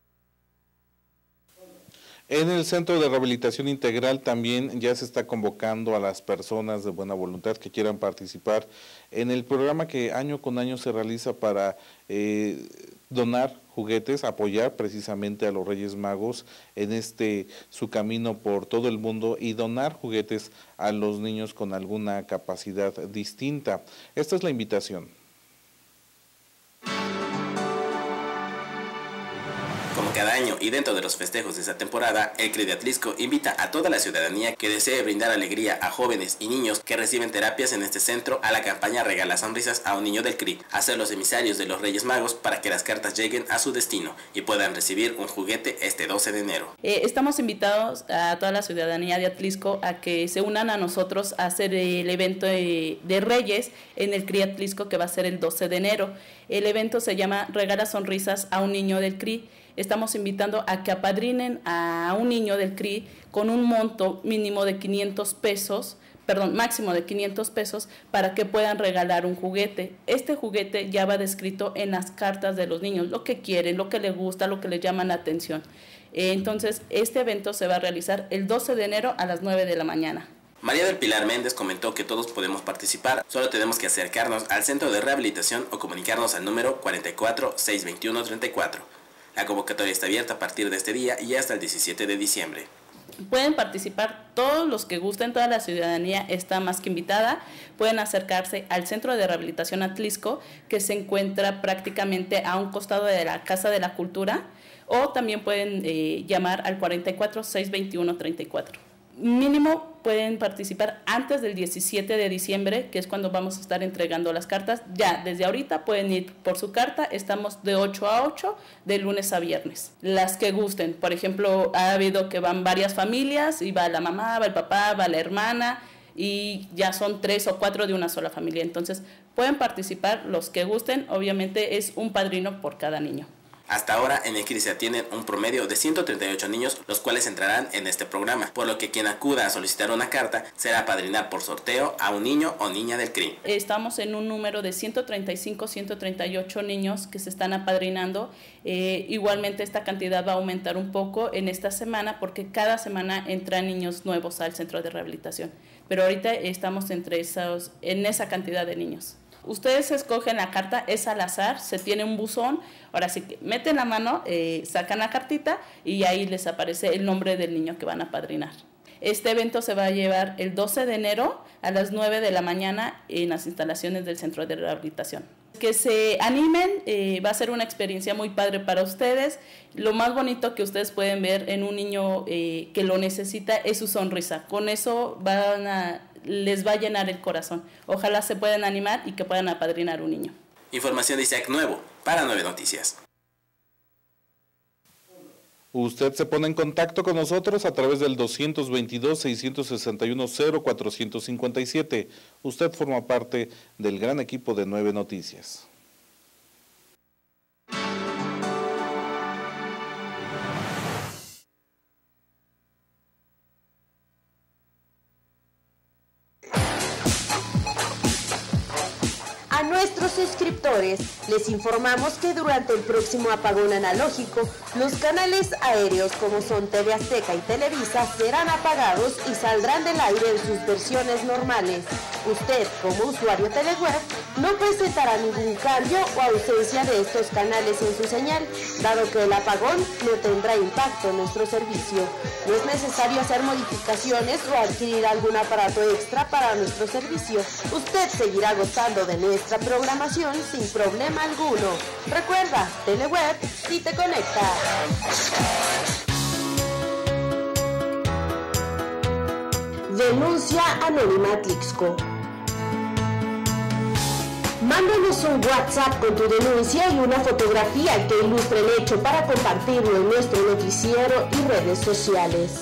En el Centro de Rehabilitación Integral también ya se está convocando a las personas de buena voluntad que quieran participar en el programa que año con año se realiza para eh, donar juguetes, apoyar precisamente a los Reyes Magos en este su camino por todo el mundo y donar juguetes a los niños con alguna capacidad distinta. Esta es la invitación. Como cada año y dentro de los festejos de esta temporada, el C R I de Atlisco invita a toda la ciudadanía que desee brindar alegría a jóvenes y niños que reciben terapias en este centro a la campaña Regala Sonrisas a un niño del C R I, a ser los emisarios de los Reyes Magos para que las cartas lleguen a su destino y puedan recibir un juguete este doce de enero. Eh, estamos invitados a toda la ciudadanía de Atlisco a que se unan a nosotros a hacer el evento de, de Reyes en el C R I Atlisco, que va a ser el doce de enero. El evento se llama Regala Sonrisas a un niño del C R I. Estamos invitando a que apadrinen a un niño del C R I con un monto mínimo de quinientos pesos, perdón, máximo de quinientos pesos, para que puedan regalar un juguete. Este juguete ya va descrito en las cartas de los niños, lo que quieren, lo que les gusta, lo que les llama la atención. Entonces, este evento se va a realizar el doce de enero a las nueve de la mañana. María del Pilar Méndez comentó que todos podemos participar, solo tenemos que acercarnos al centro de rehabilitación o comunicarnos al número cuarenta y cuatro, seiscientos veintiuno, treinta y cuatro. La convocatoria está abierta a partir de este día y hasta el diecisiete de diciembre. Pueden participar todos los que gusten, toda la ciudadanía está más que invitada. Pueden acercarse al Centro de Rehabilitación Atlisco, que se encuentra prácticamente a un costado de la Casa de la Cultura, o también pueden eh, llamar al cuarenta y cuatro, seiscientos veintiuno, treinta y cuatro. Mínimo pueden participar antes del diecisiete de diciembre, que es cuando vamos a estar entregando las cartas. Ya, desde ahorita pueden ir por su carta, estamos de ocho a ocho, de lunes a viernes. Las que gusten, por ejemplo, ha habido que van varias familias, y va la mamá, va el papá, va la hermana, y ya son tres o cuatro de una sola familia. Entonces, pueden participar los que gusten, obviamente es un padrino por cada niño. Hasta ahora en el C R I se atienden un promedio de ciento treinta y ocho niños, los cuales entrarán en este programa, por lo que quien acuda a solicitar una carta será apadrinar por sorteo a un niño o niña del C R I. Estamos en un número de ciento treinta y cinco, ciento treinta y ocho niños que se están apadrinando. Eh, igualmente esta cantidad va a aumentar un poco en esta semana porque cada semana entran niños nuevos al centro de rehabilitación. Pero ahorita estamos entre esos, en esa cantidad de niños. Ustedes escogen la carta, es al azar, se tiene un buzón, ahora sí que meten la mano, eh, sacan la cartita y ahí les aparece el nombre del niño que van a padrinar. Este evento se va a llevar el doce de enero a las nueve de la mañana en las instalaciones del Centro de Rehabilitación. Que se animen, eh, va a ser una experiencia muy padre para ustedes. Lo más bonito que ustedes pueden ver en un niño eh, que lo necesita es su sonrisa. Con eso van a... les va a llenar el corazón. Ojalá se puedan animar y que puedan apadrinar un niño. Información de Isaac Nuevo para Nueve Noticias. Usted se pone en contacto con nosotros a través del doscientos veintidós, seiscientos sesenta y uno, cero cuatrocientos cincuenta y siete. Usted forma parte del gran equipo de Nueve Noticias. A nuestros suscriptores les informamos que durante el próximo apagón analógico, los canales aéreos como son T V Azteca y Televisa serán apagados y saldrán del aire en sus versiones normales. Usted, como usuario Teleweb, no presentará ningún cambio o ausencia de estos canales en su señal, dado que el apagón no tendrá impacto en nuestro servicio. No es necesario hacer modificaciones o adquirir algún aparato extra para nuestro servicio. Usted seguirá gozando de nuestra programación sin problema alguno. Recuerda, Teleweb sí te conecta. Denuncia anónima Atlixco. Mándanos un WhatsApp con tu denuncia y una fotografía que ilustre el hecho para compartirlo en nuestro noticiero y redes sociales.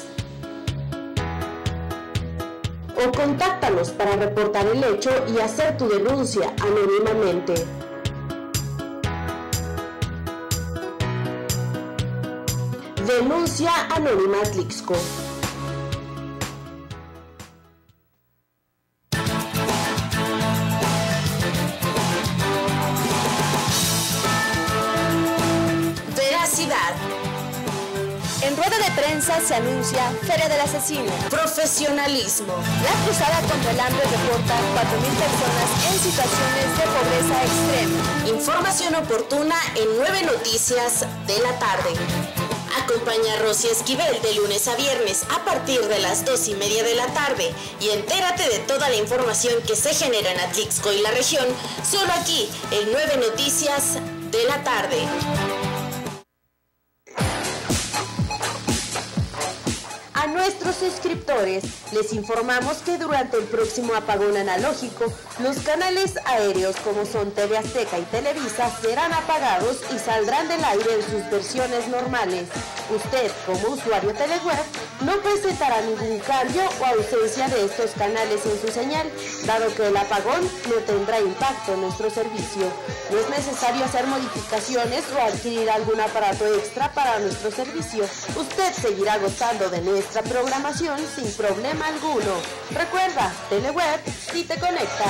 O contáctanos para reportar el hecho y hacer tu denuncia anónimamente. Denuncia anónima Atlixco. Veracidad. En rueda de prensa se anuncia Feria del Asesino. Profesionalismo. La Cruzada contra el Hambre reporta cuatro mil personas en situaciones de pobreza extrema. Información oportuna en Nueve Noticias de la tarde. Acompaña a Rosy Esquivel de lunes a viernes a partir de las dos y media de la tarde y entérate de toda la información que se genera en Atlixco y la región, solo aquí en Nueve Noticias de la tarde. A nuestros suscriptores les informamos que durante el próximo apagón analógico, los canales aéreos como son T V Azteca y Televisa serán apagados y saldrán del aire en sus versiones normales. Usted, como usuario Teleweb, no presentará ningún cambio o ausencia de estos canales en su señal, dado que el apagón no tendrá impacto en nuestro servicio. No es necesario hacer modificaciones o adquirir algún aparato extra para nuestro servicio. Usted seguirá gozando de nuestra programación sin problema alguno. Recuerda, Teleweb sí te conecta.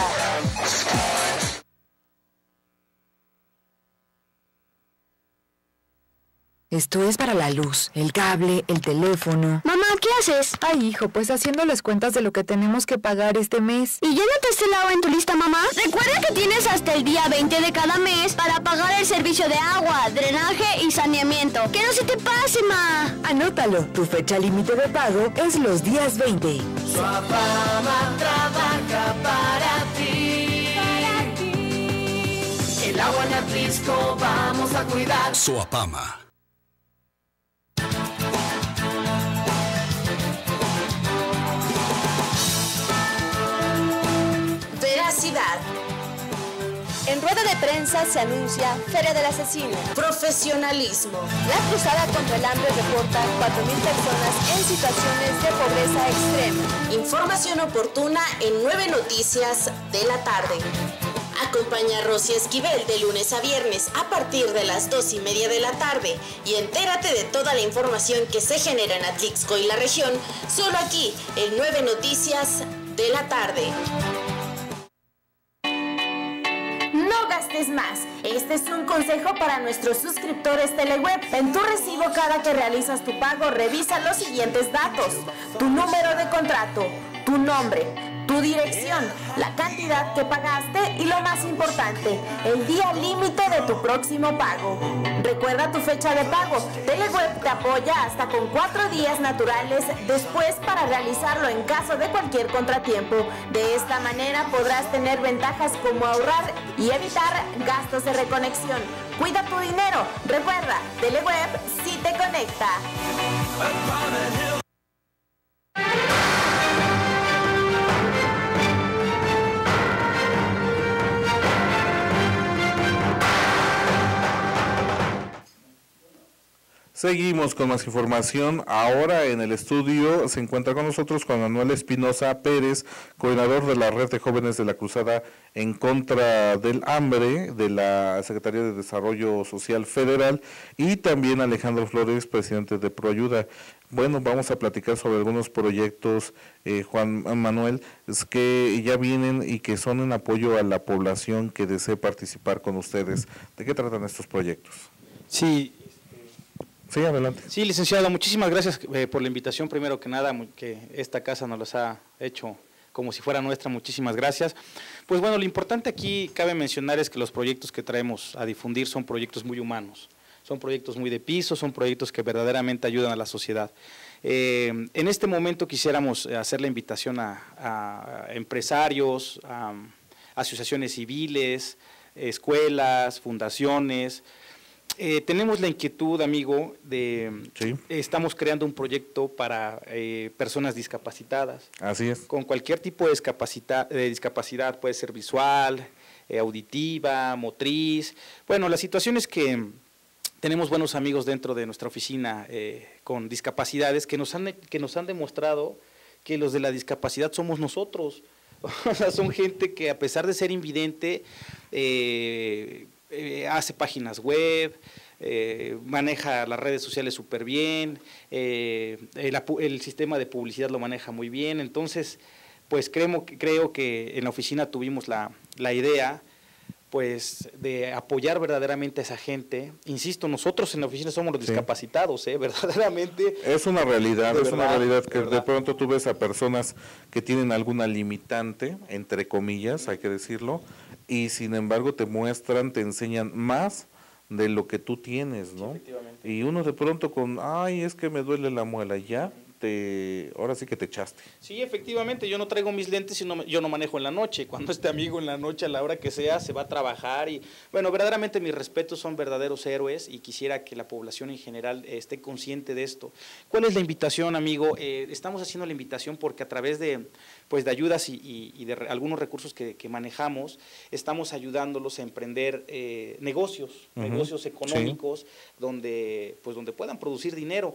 Esto es para la luz, el cable, el teléfono. Mamá, ¿qué haces? Ay, hijo, pues haciendo las cuentas de lo que tenemos que pagar este mes. ¿Y ya notaste el agua en tu lista, mamá? Recuerda que tienes hasta el día veinte de cada mes para pagar el servicio de agua, drenaje y saneamiento. ¡Que no se te pase, ma! Anótalo, tu fecha límite de pago es los días veinte. Suapama trabaja para ti. Para ti. El agua en Atlixco vamos a cuidar. Suapama. rueda de prensa se anuncia Feria del Asesino. Profesionalismo. La cruzada contra el hambre reporta cuatro mil personas en situaciones de pobreza extrema. Información oportuna en nueve noticias de la tarde. Acompaña a Rosy Esquivel de lunes a viernes a partir de las dos y media de la tarde y entérate de toda la información que se genera en Atlixco y la región, solo aquí en nueve noticias de la tarde. No gastes más. Este es un consejo para nuestros suscriptores Teleweb. En tu recibo cada que realizas tu pago, revisa los siguientes datos: tu número de contrato, tu nombre, tu dirección, la cantidad que pagaste y lo más importante, el día límite de tu próximo pago. Recuerda tu fecha de pago. Teleweb te apoya hasta con cuatro días naturales después para realizarlo en caso de cualquier contratiempo. De esta manera podrás tener ventajas como ahorrar y evitar gastos de reconexión. Cuida tu dinero. Recuerda, Teleweb sí te conecta. Seguimos con más información. Ahora en el estudio se encuentra con nosotros Juan Manuel Espinosa Pérez, coordinador de la Red de Jóvenes de la Cruzada en contra del hambre de la Secretaría de Desarrollo Social Federal, y también Alejandro Flores, presidente de Proayuda. Bueno, vamos a platicar sobre algunos proyectos, eh, Juan Manuel, es que ya vienen y que son en apoyo a la población que desee participar con ustedes. ¿De qué tratan estos proyectos? Sí. Sí, adelante. Sí, licenciado, muchísimas gracias eh, por la invitación, primero que nada, que esta casa nos los ha hecho como si fuera nuestra, muchísimas gracias. Pues bueno, lo importante aquí, cabe mencionar, es que los proyectos que traemos a difundir son proyectos muy humanos, son proyectos muy de piso, son proyectos que verdaderamente ayudan a la sociedad. Eh, en este momento quisiéramos hacer la invitación a, a empresarios, a, a asociaciones civiles, escuelas, fundaciones. Eh, tenemos la inquietud, amigo, de sí. Estamos creando un proyecto para eh, personas discapacitadas. Así es. Con cualquier tipo de discapacidad, de discapacidad puede ser visual, eh, auditiva, motriz. Bueno, la situación es que tenemos buenos amigos dentro de nuestra oficina eh, con discapacidades que nos han que nos han demostrado que los de la discapacidad somos nosotros. O sea, son gente que a pesar de ser invidente, eh, Eh, hace páginas web, eh, maneja las redes sociales súper bien, eh, el, el sistema de publicidad lo maneja muy bien. Entonces, pues creo, creo que en la oficina tuvimos la, la idea pues de apoyar verdaderamente a esa gente. Insisto, nosotros en la oficina somos los discapacitados, sí. ¿eh? Verdaderamente. Es una realidad, es verdad, una realidad que de, de pronto tú ves a personas que tienen alguna limitante, entre comillas, hay que decirlo, y sin embargo te muestran, te enseñan más de lo que tú tienes, ¿no? Sí, y uno de pronto con, ay, es que me duele la muela, ya, te, ahora sí que te echaste. Sí, efectivamente, yo no traigo mis lentes y no, yo no manejo en la noche. Cuando este amigo en la noche, a la hora que sea, se va a trabajar. Y bueno, verdaderamente mis respetos, son verdaderos héroes y quisiera que la población en general eh, esté consciente de esto. ¿Cuál es la invitación, amigo? Eh, estamos haciendo la invitación porque a través de, pues, de ayudas y, y, y de re, algunos recursos que, que manejamos, estamos ayudándolos a emprender eh, negocios, uh-huh. negocios económicos, sí. donde, pues, donde puedan producir dinero.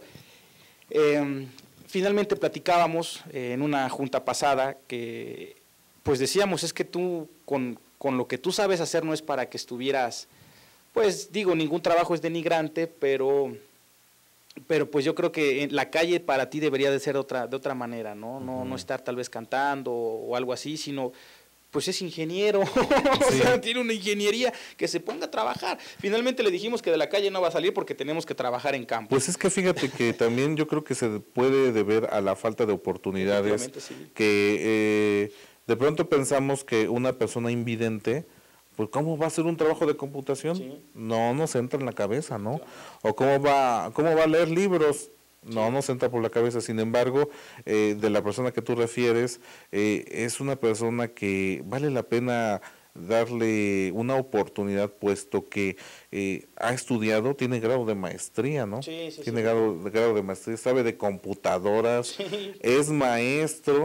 Eh, Finalmente platicábamos eh, en una junta pasada que, pues decíamos, es que tú con, con lo que tú sabes hacer no es para que estuvieras, pues digo, ningún trabajo es denigrante, pero, pero pues yo creo que en la calle para ti debería de ser otra, de otra manera, ¿no? No, no estar tal vez cantando o algo así, sino pues es ingeniero, o sea, tiene una ingeniería, que se ponga a trabajar. Finalmente le dijimos que de la calle no va a salir porque tenemos que trabajar en campo. Pues es que fíjate que también yo creo que se puede deber a la falta de oportunidades, sí. que eh, de pronto pensamos que una persona invidente, pues ¿cómo va a hacer un trabajo de computación? Sí. No nos entra en la cabeza, ¿no? Claro. O ¿cómo va, cómo va a leer libros? No nos entra por la cabeza. Sin embargo, eh, de la persona que tú refieres, eh, es una persona que vale la pena darle una oportunidad, puesto que eh, ha estudiado, tiene grado de maestría, ¿no? Sí, sí, tiene sí. Grado, grado de maestría, sabe de computadoras, sí. es maestro,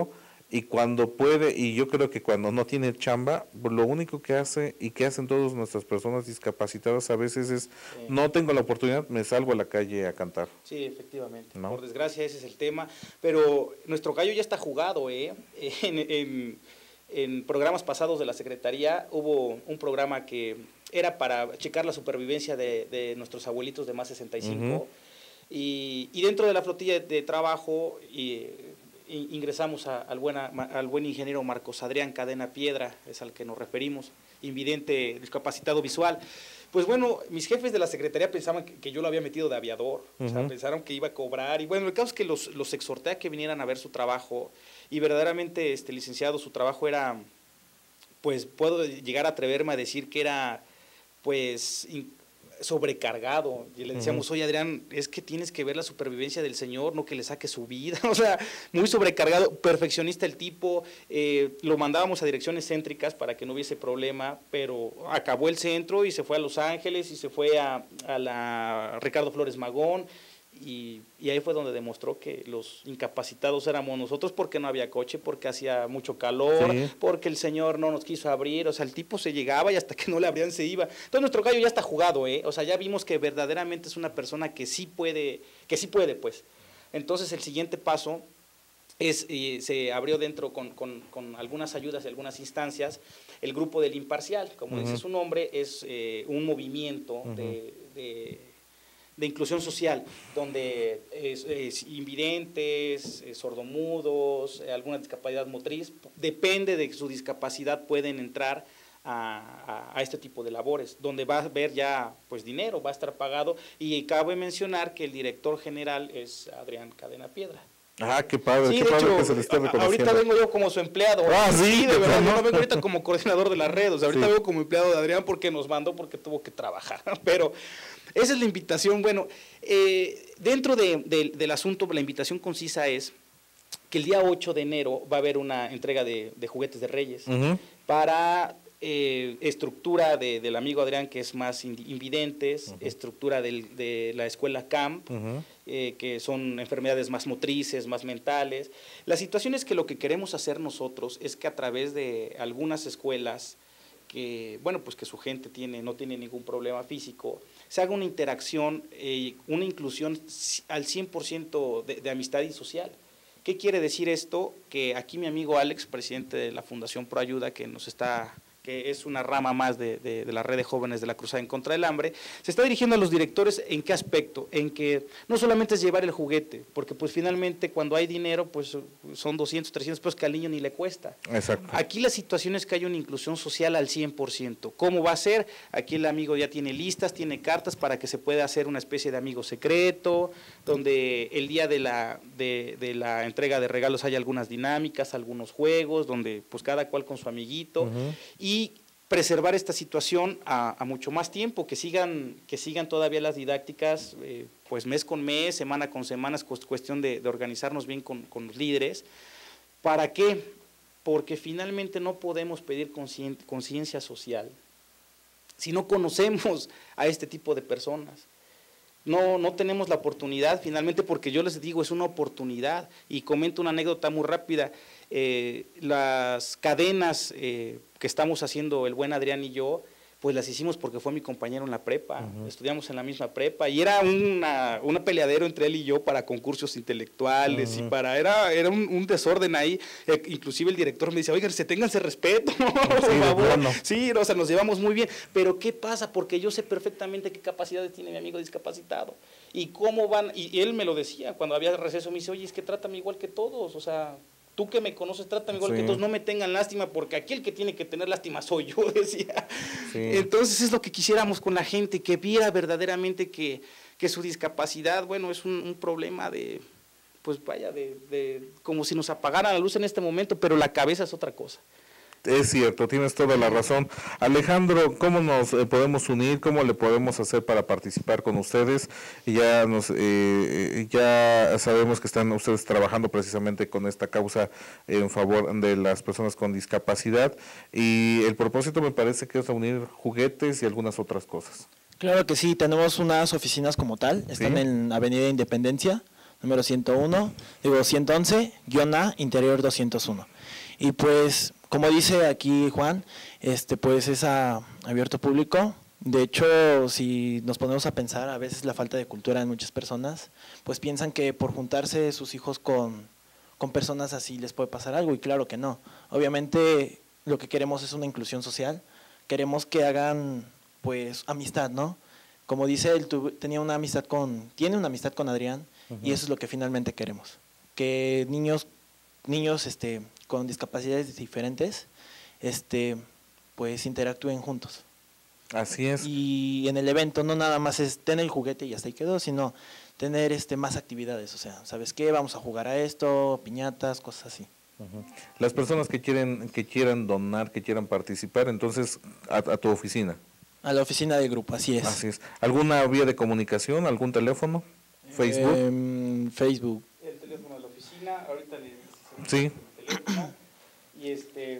y cuando puede, y yo creo que cuando no tiene chamba, lo único que hace y que hacen todas nuestras personas discapacitadas a veces es, sí. no tengo la oportunidad, me salgo a la calle a cantar. Sí, efectivamente, ¿no? Por desgracia ese es el tema, pero nuestro gallo ya está jugado, ¿eh? En, en, en programas pasados de la Secretaría hubo un programa que era para checar la supervivencia de, de nuestros abuelitos de más sesenta y cinco, uh-huh. y, y dentro de la flotilla de trabajo y, y ingresamos a, al, buena, al buen ingeniero Marcos Adrián Cadena Piedra, es al que nos referimos, invidente, discapacitado visual. Pues bueno, mis jefes de la Secretaría pensaban que, que yo lo había metido de aviador, uh-huh. o sea, pensaron que iba a cobrar, y bueno, el caso es que los, los exhorté a que vinieran a ver su trabajo, y verdaderamente, este licenciado, su trabajo era, pues puedo llegar a atreverme a decir que era, pues, in, sobrecargado, y le decíamos, uh-huh. oye Adrián, es que tienes que ver la supervivencia del señor, no que le saque su vida, o sea, muy sobrecargado, perfeccionista el tipo, eh, lo mandábamos a direcciones céntricas para que no hubiese problema, pero acabó el centro y se fue a Los Ángeles y se fue a, a la Ricardo Flores Magón, y, y ahí fue donde demostró que los incapacitados éramos nosotros, porque no había coche, porque hacía mucho calor, sí. porque el señor no nos quiso abrir, o sea, el tipo se llegaba y hasta que no le abrían se iba. Entonces nuestro gallo ya está jugado, ¿eh? O sea, ya vimos que verdaderamente es una persona que sí puede, que sí puede, pues. Entonces el siguiente paso es, eh, se abrió dentro con, con, con algunas ayudas y algunas instancias, el grupo del Imparcial, como uh-huh. dice su nombre, es eh, un movimiento uh-huh. de... de de inclusión social, donde es, es invidentes, es sordomudos, eh, alguna discapacidad motriz, depende de su discapacidad, pueden entrar a, a, a este tipo de labores, donde va a haber ya pues dinero, va a estar pagado, y cabe mencionar que el director general es Adrián Cadena Piedra. Ah, qué padre, sí, qué de padre hecho, que se le esté reconociendo. Ahorita vengo yo como su empleado. Ah, sí, sí de de verdad, plano. yo no vengo ahorita como coordinador de la red, o sea, ahorita sí. vengo como empleado de Adrián porque nos mandó, porque tuvo que trabajar, pero esa es la invitación. Bueno, eh, dentro de, de, del asunto, la invitación concisa es que el día ocho de enero va a haber una entrega de, de juguetes de Reyes uh-huh. para eh, estructura de, del amigo Adrián, que es más invidentes, uh-huh. estructura del, de la escuela C A M P, uh-huh. eh, que son enfermedades más motrices, más mentales. La situación es que lo que queremos hacer nosotros es que a través de algunas escuelas que, bueno, pues que su gente tiene, no tiene ningún problema físico, se haga una interacción, eh, una inclusión al cien por ciento de, de amistad y social. ¿Qué quiere decir esto? Que aquí mi amigo Alex, presidente de la Fundación Proayuda, que nos está, que es una rama más de, de, de la red de jóvenes de la Cruzada en contra del hambre, se está dirigiendo a los directores. ¿En qué aspecto? En que no solamente es llevar el juguete, porque pues finalmente cuando hay dinero, pues son doscientos, trescientos pesos que al niño ni le cuesta. Exacto. Aquí la situación es que hay una inclusión social al cien por ciento. ¿Cómo va a ser? Aquí el amigo ya tiene listas, tiene cartas para que se pueda hacer una especie de amigo secreto, donde el día de la, de, de la entrega de regalos hay algunas dinámicas, algunos juegos, donde pues cada cual con su amiguito, uh-huh. y preservar esta situación a, a mucho más tiempo, que sigan, que sigan todavía las didácticas, eh, pues mes con mes, semana con semana, es cuestión de, de organizarnos bien con, con los líderes. ¿Para qué? Porque finalmente no podemos pedir conciencia social si no conocemos a este tipo de personas. No, no tenemos la oportunidad, finalmente, porque yo les digo, es una oportunidad. Y comento una anécdota muy rápida. Eh, las cadenas eh, que estamos haciendo el buen Adrián y yo, pues las hicimos porque fue mi compañero en la prepa, uh-huh. estudiamos en la misma prepa, y era una, una peleadero entre él y yo para concursos intelectuales, uh-huh. y para, era, era un, un desorden ahí. Eh, inclusive el director me dice, oigan, se ténganse respeto, sí, por favor. Bueno. Sí, o sea, nos llevamos muy bien, pero ¿qué pasa? Porque yo sé perfectamente qué capacidades tiene mi amigo discapacitado, y cómo van, y él me lo decía, cuando había receso me dice, oye, es que trátame igual que todos, o sea, tú que me conoces, trátame igual sí. que todos, no me tengan lástima, porque aquí el que tiene que tener lástima soy yo, decía. Sí. Entonces es lo que quisiéramos con la gente, que viera verdaderamente que, que su discapacidad, bueno, es un, un problema de, pues vaya, de, de como si nos apagara la luz en este momento, pero la cabeza es otra cosa. Es cierto, tienes toda la razón. Alejandro, ¿cómo nos eh, podemos unir? ¿Cómo le podemos hacer para participar con ustedes? Ya nos, eh, ya sabemos que están ustedes trabajando precisamente con esta causa en favor de las personas con discapacidad, y el propósito me parece que es reunir juguetes y algunas otras cosas. Claro que sí, tenemos unas oficinas como tal, están ¿Sí? en Avenida Independencia, número ciento uno, digo ciento once, guión A, interior doscientos uno. Y pues, como dice aquí Juan, este pues es a, abierto público. De hecho, si nos ponemos a pensar, a veces la falta de cultura en muchas personas, pues piensan que por juntarse sus hijos con, con personas así les puede pasar algo, y claro que no. Obviamente lo que queremos es una inclusión social, queremos que hagan pues amistad, ¿no? Como dice él, tu, tenía una amistad con, tiene una amistad con Adrián, uh-huh. y eso es lo que finalmente queremos, que niños, niños este, con discapacidades diferentes, este, pues interactúen juntos. Así es. Y en el evento no nada más es tener el juguete y hasta ahí quedó, sino tener este más actividades, o sea, ¿sabes qué? Vamos a jugar a esto, piñatas, cosas así. Uh-huh. Las personas que quieren que quieran donar, que quieran participar, entonces a, a tu oficina. A la oficina de grupo, así es. Así es. ¿Alguna vía de comunicación, algún teléfono? ¿Facebook? Eh, Facebook. El teléfono de la oficina, ahorita le sí. el teléfono y este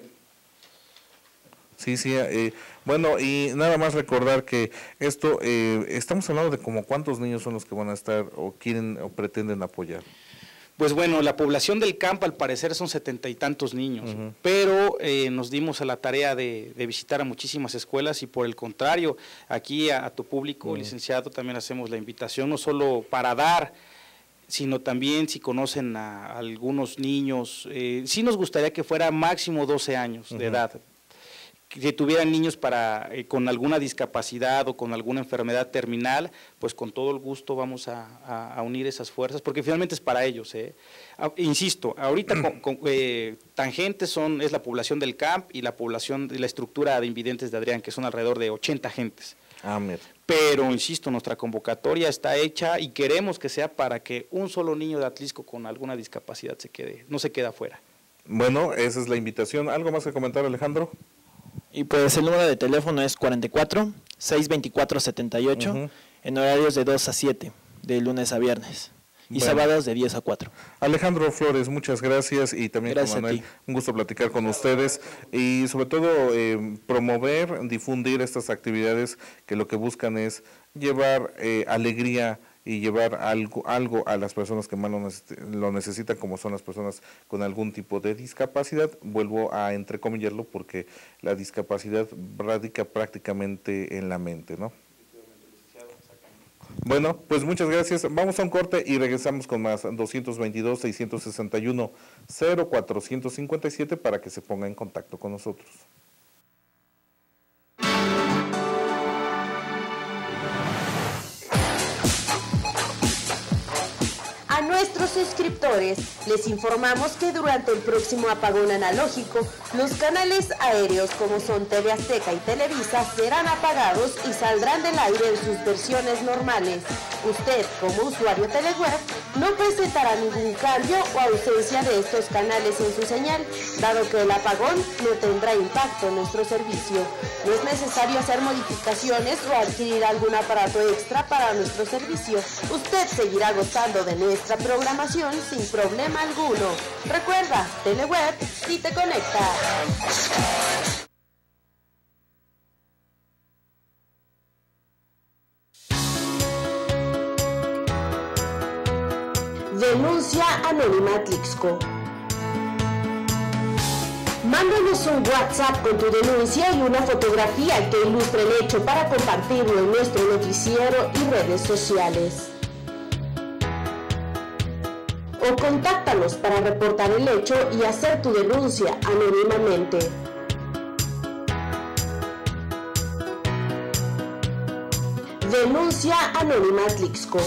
Sí, sí, eh, bueno, y nada más recordar que esto, eh, estamos hablando de como cuántos niños son los que van a estar o quieren o pretenden apoyar. Pues bueno, la población del campo al parecer son setenta y tantos niños, uh-huh. pero eh, nos dimos a la tarea de, de visitar a muchísimas escuelas y por el contrario, aquí a, a tu público, uh-huh. licenciado, también hacemos la invitación, no solo para dar, sino también si conocen a, a algunos niños, eh, sí nos gustaría que fuera máximo doce años uh-huh. de edad, que tuvieran niños para eh, con alguna discapacidad o con alguna enfermedad terminal, pues con todo el gusto vamos a, a, a unir esas fuerzas, porque finalmente es para ellos. ¿eh? A, insisto, ahorita con, con, eh, tangentes son es la población del C A M P y la población de la estructura de invidentes de Adrián, que son alrededor de ochenta agentes. Ah, mira. Pero, insisto, nuestra convocatoria está hecha y queremos que sea para que un solo niño de Atlisco con alguna discapacidad se quede, no se quede afuera. Bueno, esa es la invitación. ¿Algo más que comentar, Alejandro? Y pues el número de teléfono es cuarenta y cuatro, seiscientos veinticuatro, setenta y ocho, uh-huh. en horarios de dos a siete, de lunes a viernes, y bueno. sábados de diez a cuatro. Alejandro Flores, muchas gracias, y también gracias con Manuel, un gusto platicar con ustedes, y sobre todo eh, promover, difundir estas actividades que lo que buscan es llevar eh, alegría y llevar algo algo a las personas que más lo, necesite, lo necesitan, como son las personas con algún tipo de discapacidad. Vuelvo a entrecomillarlo porque la discapacidad radica prácticamente en la mente, ¿no? Bueno, pues muchas gracias. Vamos a un corte y regresamos con más. Doscientos veintidós, seiscientos sesenta y uno, cero cuatrocientos cincuenta y siete para que se ponga en contacto con nosotros. A nuestros suscriptores les informamos que durante el próximo apagón analógico, los canales aéreos como son T V Azteca y Televisa serán apagados y saldrán del aire en sus versiones normales. Usted, como usuario Teleweb, no presentará ningún cambio o ausencia de estos canales en su señal, dado que el apagón no tendrá impacto en nuestro servicio. No es necesario hacer modificaciones o adquirir algún aparato extra para nuestro servicio. Usted seguirá gozando de nuestra programación sin problema alguno. Recuerda, Teleweb sí te conecta. Denuncia anónima Atlixco. Mándanos un WhatsApp con tu denuncia y una fotografía que ilustre el hecho para compartirlo en nuestro noticiero y redes sociales. O contáctanos para reportar el hecho y hacer tu denuncia anónimamente. Denuncia anónima Atlixco.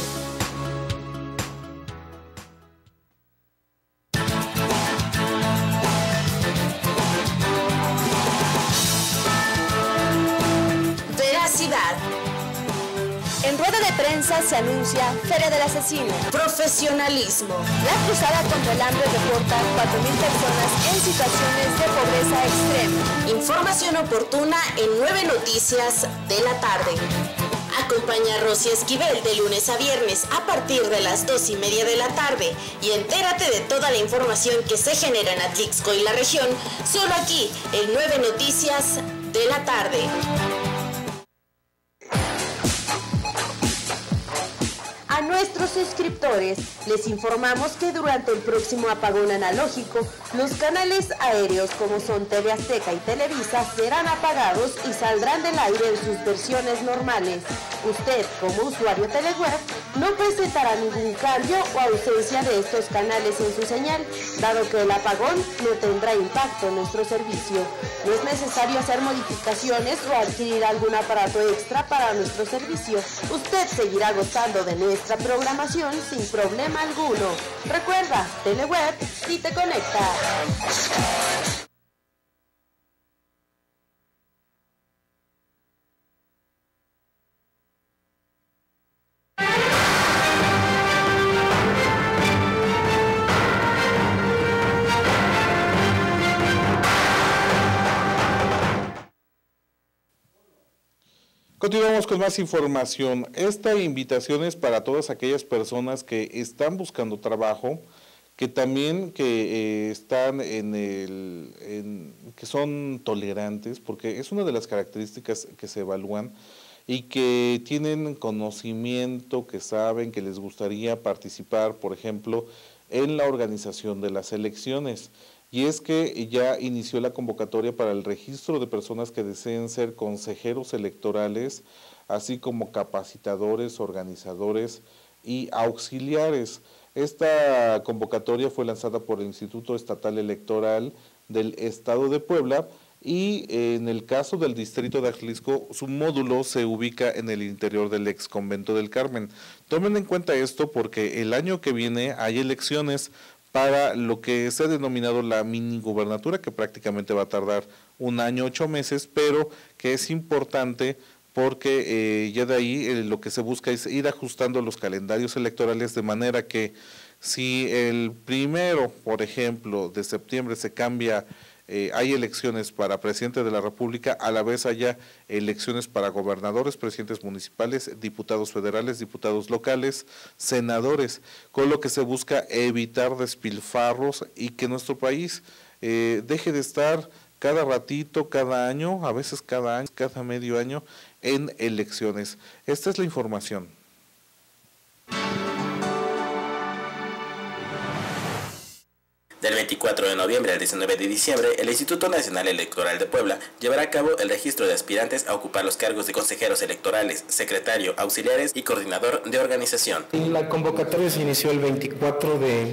Veracidad. En rueda de prensa se anuncia Feria del Asesino. Profesionalismo. La Cruzada contra el Hambre reporta cuatro mil personas en situaciones de pobreza extrema. Información oportuna en nueve noticias de la tarde. Acompaña a Rosy Esquivel de lunes a viernes a partir de las dos y media de la tarde y entérate de toda la información que se genera en Atlixco y la región, solo aquí en nueve noticias de la tarde. A nuestros suscriptores, les informamos que durante el próximo apagón analógico, los canales aéreos como son T V Azteca y Televisa serán apagados y saldrán del aire en sus versiones normales. Usted, como usuario Teleweb, no presentará ningún cambio o ausencia de estos canales en su señal, dado que el apagón no tendrá impacto en nuestro servicio. No es necesario hacer modificaciones o adquirir algún aparato extra para nuestro servicio. Usted seguirá gozando de nuestra programación sin problema alguno. Recuerda, Teleweb sí te conecta. Continuamos con más información. Esta invitación es para todas aquellas personas que están buscando trabajo, que también que eh, están en el, en, que son tolerantes, porque es una de las características que se evalúan, y que tienen conocimiento, que saben que les gustaría participar, por ejemplo, en la organización de las elecciones. Y es que ya inició la convocatoria para el registro de personas que deseen ser consejeros electorales, así como capacitadores, organizadores y auxiliares. Esta convocatoria fue lanzada por el Instituto Estatal Electoral del Estado de Puebla y en el caso del distrito de Atlisco, su módulo se ubica en el interior del ex convento del Carmen. Tomen en cuenta esto porque el año que viene hay elecciones para lo que se ha denominado la mini gubernatura, que prácticamente va a tardar un año, ocho meses, pero que es importante porque eh, ya de ahí eh, lo que se busca es ir ajustando los calendarios electorales de manera que si el primero, por ejemplo, de septiembre se cambia, eh, hay elecciones para presidente de la República, a la vez haya elecciones para gobernadores, presidentes municipales, diputados federales, diputados locales, senadores, con lo que se busca evitar despilfarros y que nuestro país eh, deje de estar cada ratito, cada año, a veces cada año, cada medio año, en elecciones. Esta es la información. Del veinticuatro de noviembre al diecinueve de diciembre, el Instituto Nacional Electoral de Puebla llevará a cabo el registro de aspirantes a ocupar los cargos de consejeros electorales, secretario, auxiliares y coordinador de organización. La convocatoria se inició el veinticuatro de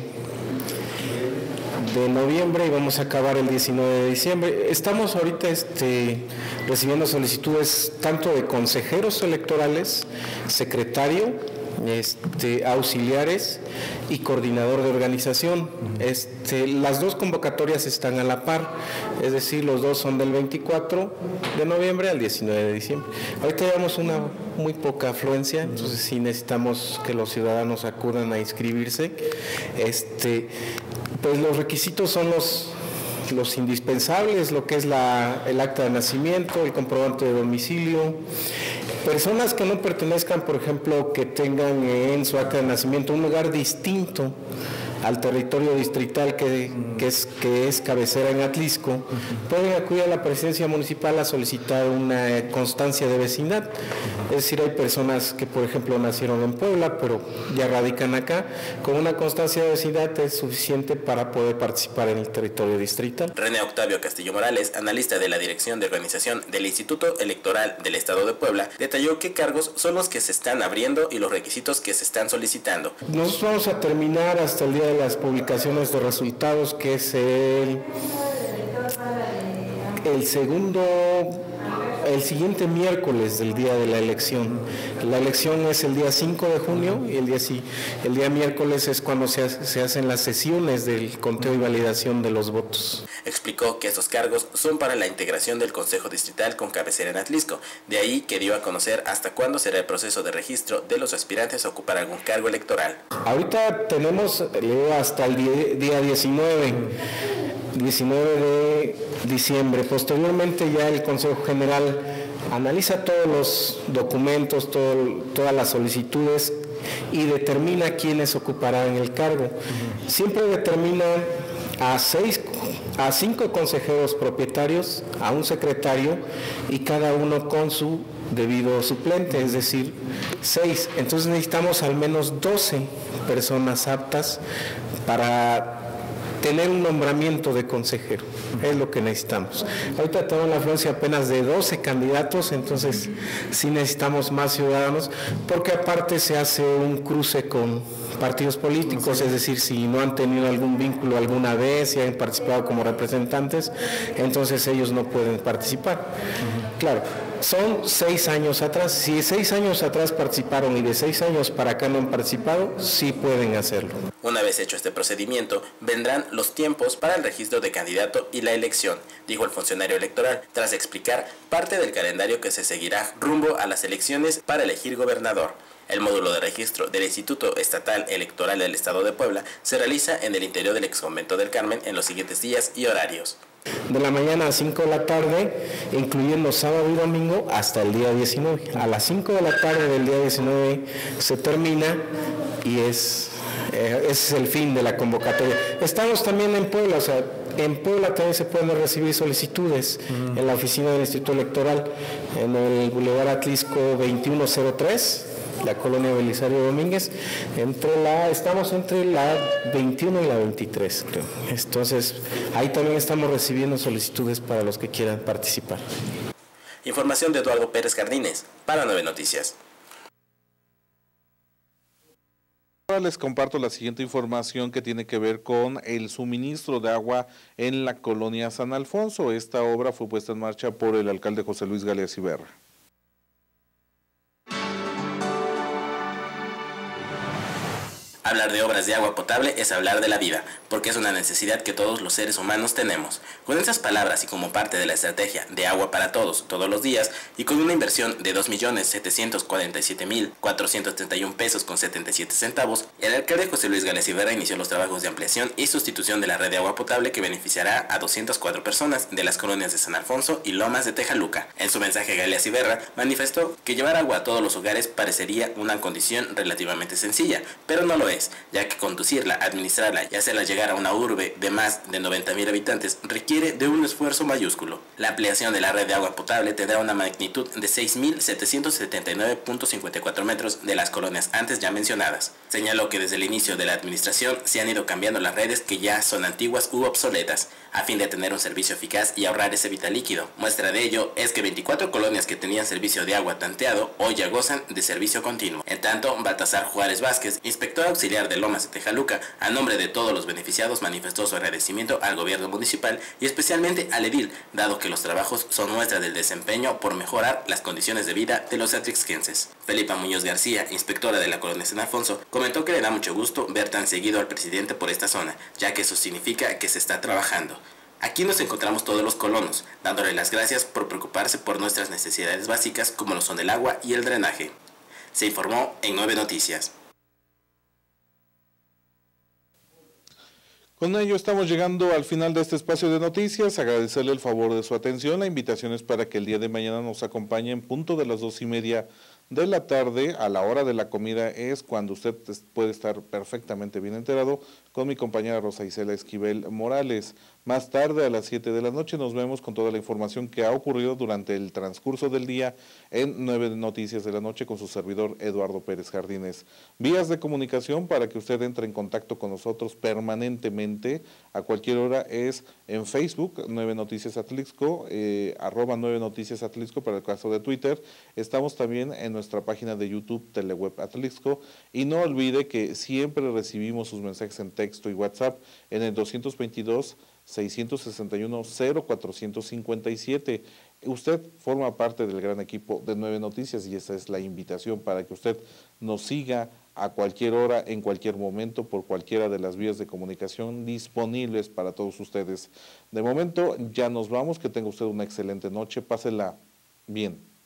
noviembre y vamos a acabar el diecinueve de diciembre. Estamos ahorita este, recibiendo solicitudes tanto de consejeros electorales, secretario, Este, auxiliares y coordinador de organización. Este, las dos convocatorias están a la par, es decir, los dos son del veinticuatro de noviembre al diecinueve de diciembre. Ahorita llevamos una muy poca afluencia, entonces sí necesitamos que los ciudadanos acudan a inscribirse. Este, pues los requisitos son los los indispensables, lo que es la, el acta de nacimiento, el comprobante de domicilio. Personas que no pertenezcan, por ejemplo, que tengan en su acta de nacimiento un lugar distinto al territorio distrital que, que, es, que es cabecera en Atlisco, pueden acudir a la presidencia municipal a solicitar una constancia de vecindad. Es decir, hay personas que, por ejemplo, nacieron en Puebla, pero ya radican acá. Con una constancia de vecindad es suficiente para poder participar en el territorio distrital. René Octavio Castillo Morales, analista de la Dirección de Organización del Instituto Electoral del Estado de Puebla, detalló qué cargos son los que se están abriendo y los requisitos que se están solicitando. Nosotros vamos a terminar hasta el día de las publicaciones de resultados, que es el, el segundo, el siguiente miércoles del día de la elección. La elección es el día cinco de junio y el día, el día miércoles es cuando se, se hacen las sesiones del conteo y validación de los votos. Explicó que estos cargos son para la integración del Consejo Distrital con cabecera en Atlisco, de ahí que dio a conocer hasta cuándo será el proceso de registro de los aspirantes a ocupar algún cargo electoral. Ahorita tenemos hasta el día diecinueve de diciembre. Posteriormente ya el Consejo General analiza todos los documentos, todo, todas las solicitudes y determina quiénes ocuparán el cargo. Siempre determina a seis, a cinco consejeros propietarios, a un secretario y cada uno con su debido suplente, es decir, seis. Entonces necesitamos al menos doce personas aptas para tener un nombramiento de consejero, es lo que necesitamos. Ahorita tenemos la afluencia apenas de doce candidatos, entonces sí necesitamos más ciudadanos, porque aparte se hace un cruce con partidos políticos, es decir, si no han tenido algún vínculo alguna vez, si han participado como representantes, entonces ellos no pueden participar. Uh-huh. Claro, son seis años atrás, si seis años atrás participaron y de seis años para acá no han participado, sí pueden hacerlo. Una vez hecho este procedimiento, vendrán los tiempos para el registro de candidato y la elección, dijo el funcionario electoral, tras explicar parte del calendario que se seguirá rumbo a las elecciones para elegir gobernador. El módulo de registro del Instituto Estatal Electoral del Estado de Puebla se realiza en el interior del exconvento del Carmen en los siguientes días y horarios. De la mañana a cinco de la tarde, incluyendo sábado y domingo, hasta el día diecinueve. A las cinco de la tarde del día diecinueve se termina y es, eh, ese es el fin de la convocatoria. Estamos también en Puebla, o sea, en Puebla también se pueden recibir solicitudes uh-huh. en la oficina del Instituto Electoral, en el Boulevard Atlisco veintiuno cero tres. La colonia Belisario Domínguez, entre la, estamos entre la veintiuno y la veintitrés, creo. Entonces, ahí también estamos recibiendo solicitudes para los que quieran participar. Información de Eduardo Pérez Jardines, para Nueve Noticias. Ahora les comparto la siguiente información que tiene que ver con el suministro de agua en la colonia San Alfonso. Esta obra fue puesta en marcha por el alcalde José Luis Galeas Iberra. Hablar de obras de agua potable es hablar de la vida, porque es una necesidad que todos los seres humanos tenemos. Con esas palabras y como parte de la estrategia de agua para todos, todos los días, y con una inversión de dos millones setecientos cuarenta y siete mil cuatrocientos treinta y uno pesos con setenta y siete centavos, el alcalde José Luis Galeas Iberra inició los trabajos de ampliación y sustitución de la red de agua potable que beneficiará a doscientas cuatro personas de las colonias de San Alfonso y Lomas de Tejaluca. En su mensaje, Galeas Iberra manifestó que llevar agua a todos los hogares parecería una condición relativamente sencilla, pero no lo es, ya que conducirla, administrarla y hacerla llegar a una urbe de más de noventa mil habitantes requiere de un esfuerzo mayúsculo. La ampliación de la red de agua potable tendrá una magnitud de seis mil setecientos setenta y nueve punto cincuenta y cuatro metros de las colonias antes ya mencionadas. Señaló que desde el inicio de la administración se han ido cambiando las redes que ya son antiguas u obsoletas, a fin de tener un servicio eficaz y ahorrar ese vital líquido. Muestra de ello es que veinticuatro colonias que tenían servicio de agua tanteado hoy ya gozan de servicio continuo. En tanto, Baltasar Juárez Vázquez, inspector auxiliar de Lomas de Tejaluca, a nombre de todos los beneficiados, manifestó su agradecimiento al gobierno municipal y especialmente al edil, dado que los trabajos son muestra del desempeño por mejorar las condiciones de vida de los atlixquenses. Felipa Muñoz García, inspectora de la colonia San Alfonso, comentó que le da mucho gusto ver tan seguido al presidente por esta zona, ya que eso significa que se está trabajando. Aquí nos encontramos todos los colonos, dándole las gracias por preocuparse por nuestras necesidades básicas como lo son el agua y el drenaje. Se informó en Nueve Noticias. Con ello estamos llegando al final de este espacio de noticias. Agradecerle el favor de su atención. La invitación es para que el día de mañana nos acompañe en punto de las dos y media de la tarde. A la hora de la comida es cuando usted puede estar perfectamente bien enterado con mi compañera Rosa Isela Esquivel Morales. Más tarde, a las siete de la noche, nos vemos con toda la información que ha ocurrido durante el transcurso del día en Nueve Noticias de la Noche con su servidor Eduardo Pérez Jardines. Vías de comunicación para que usted entre en contacto con nosotros permanentemente a cualquier hora es en Facebook, Nueve Noticias Atlixco, eh, arroba Nueve Noticias Atlixco para el caso de Twitter. Estamos también en nuestra página de YouTube, Teleweb Atlixco, y no olvide que siempre recibimos sus mensajes en texto y WhatsApp en el doscientos veintidós, seiscientos sesenta y uno, cero cuatrocientos cincuenta y siete. Usted forma parte del gran equipo de Nueve Noticias y esa es la invitación para que usted nos siga a cualquier hora, en cualquier momento, por cualquiera de las vías de comunicación disponibles para todos ustedes. De momento ya nos vamos, que tenga usted una excelente noche, pásela bien.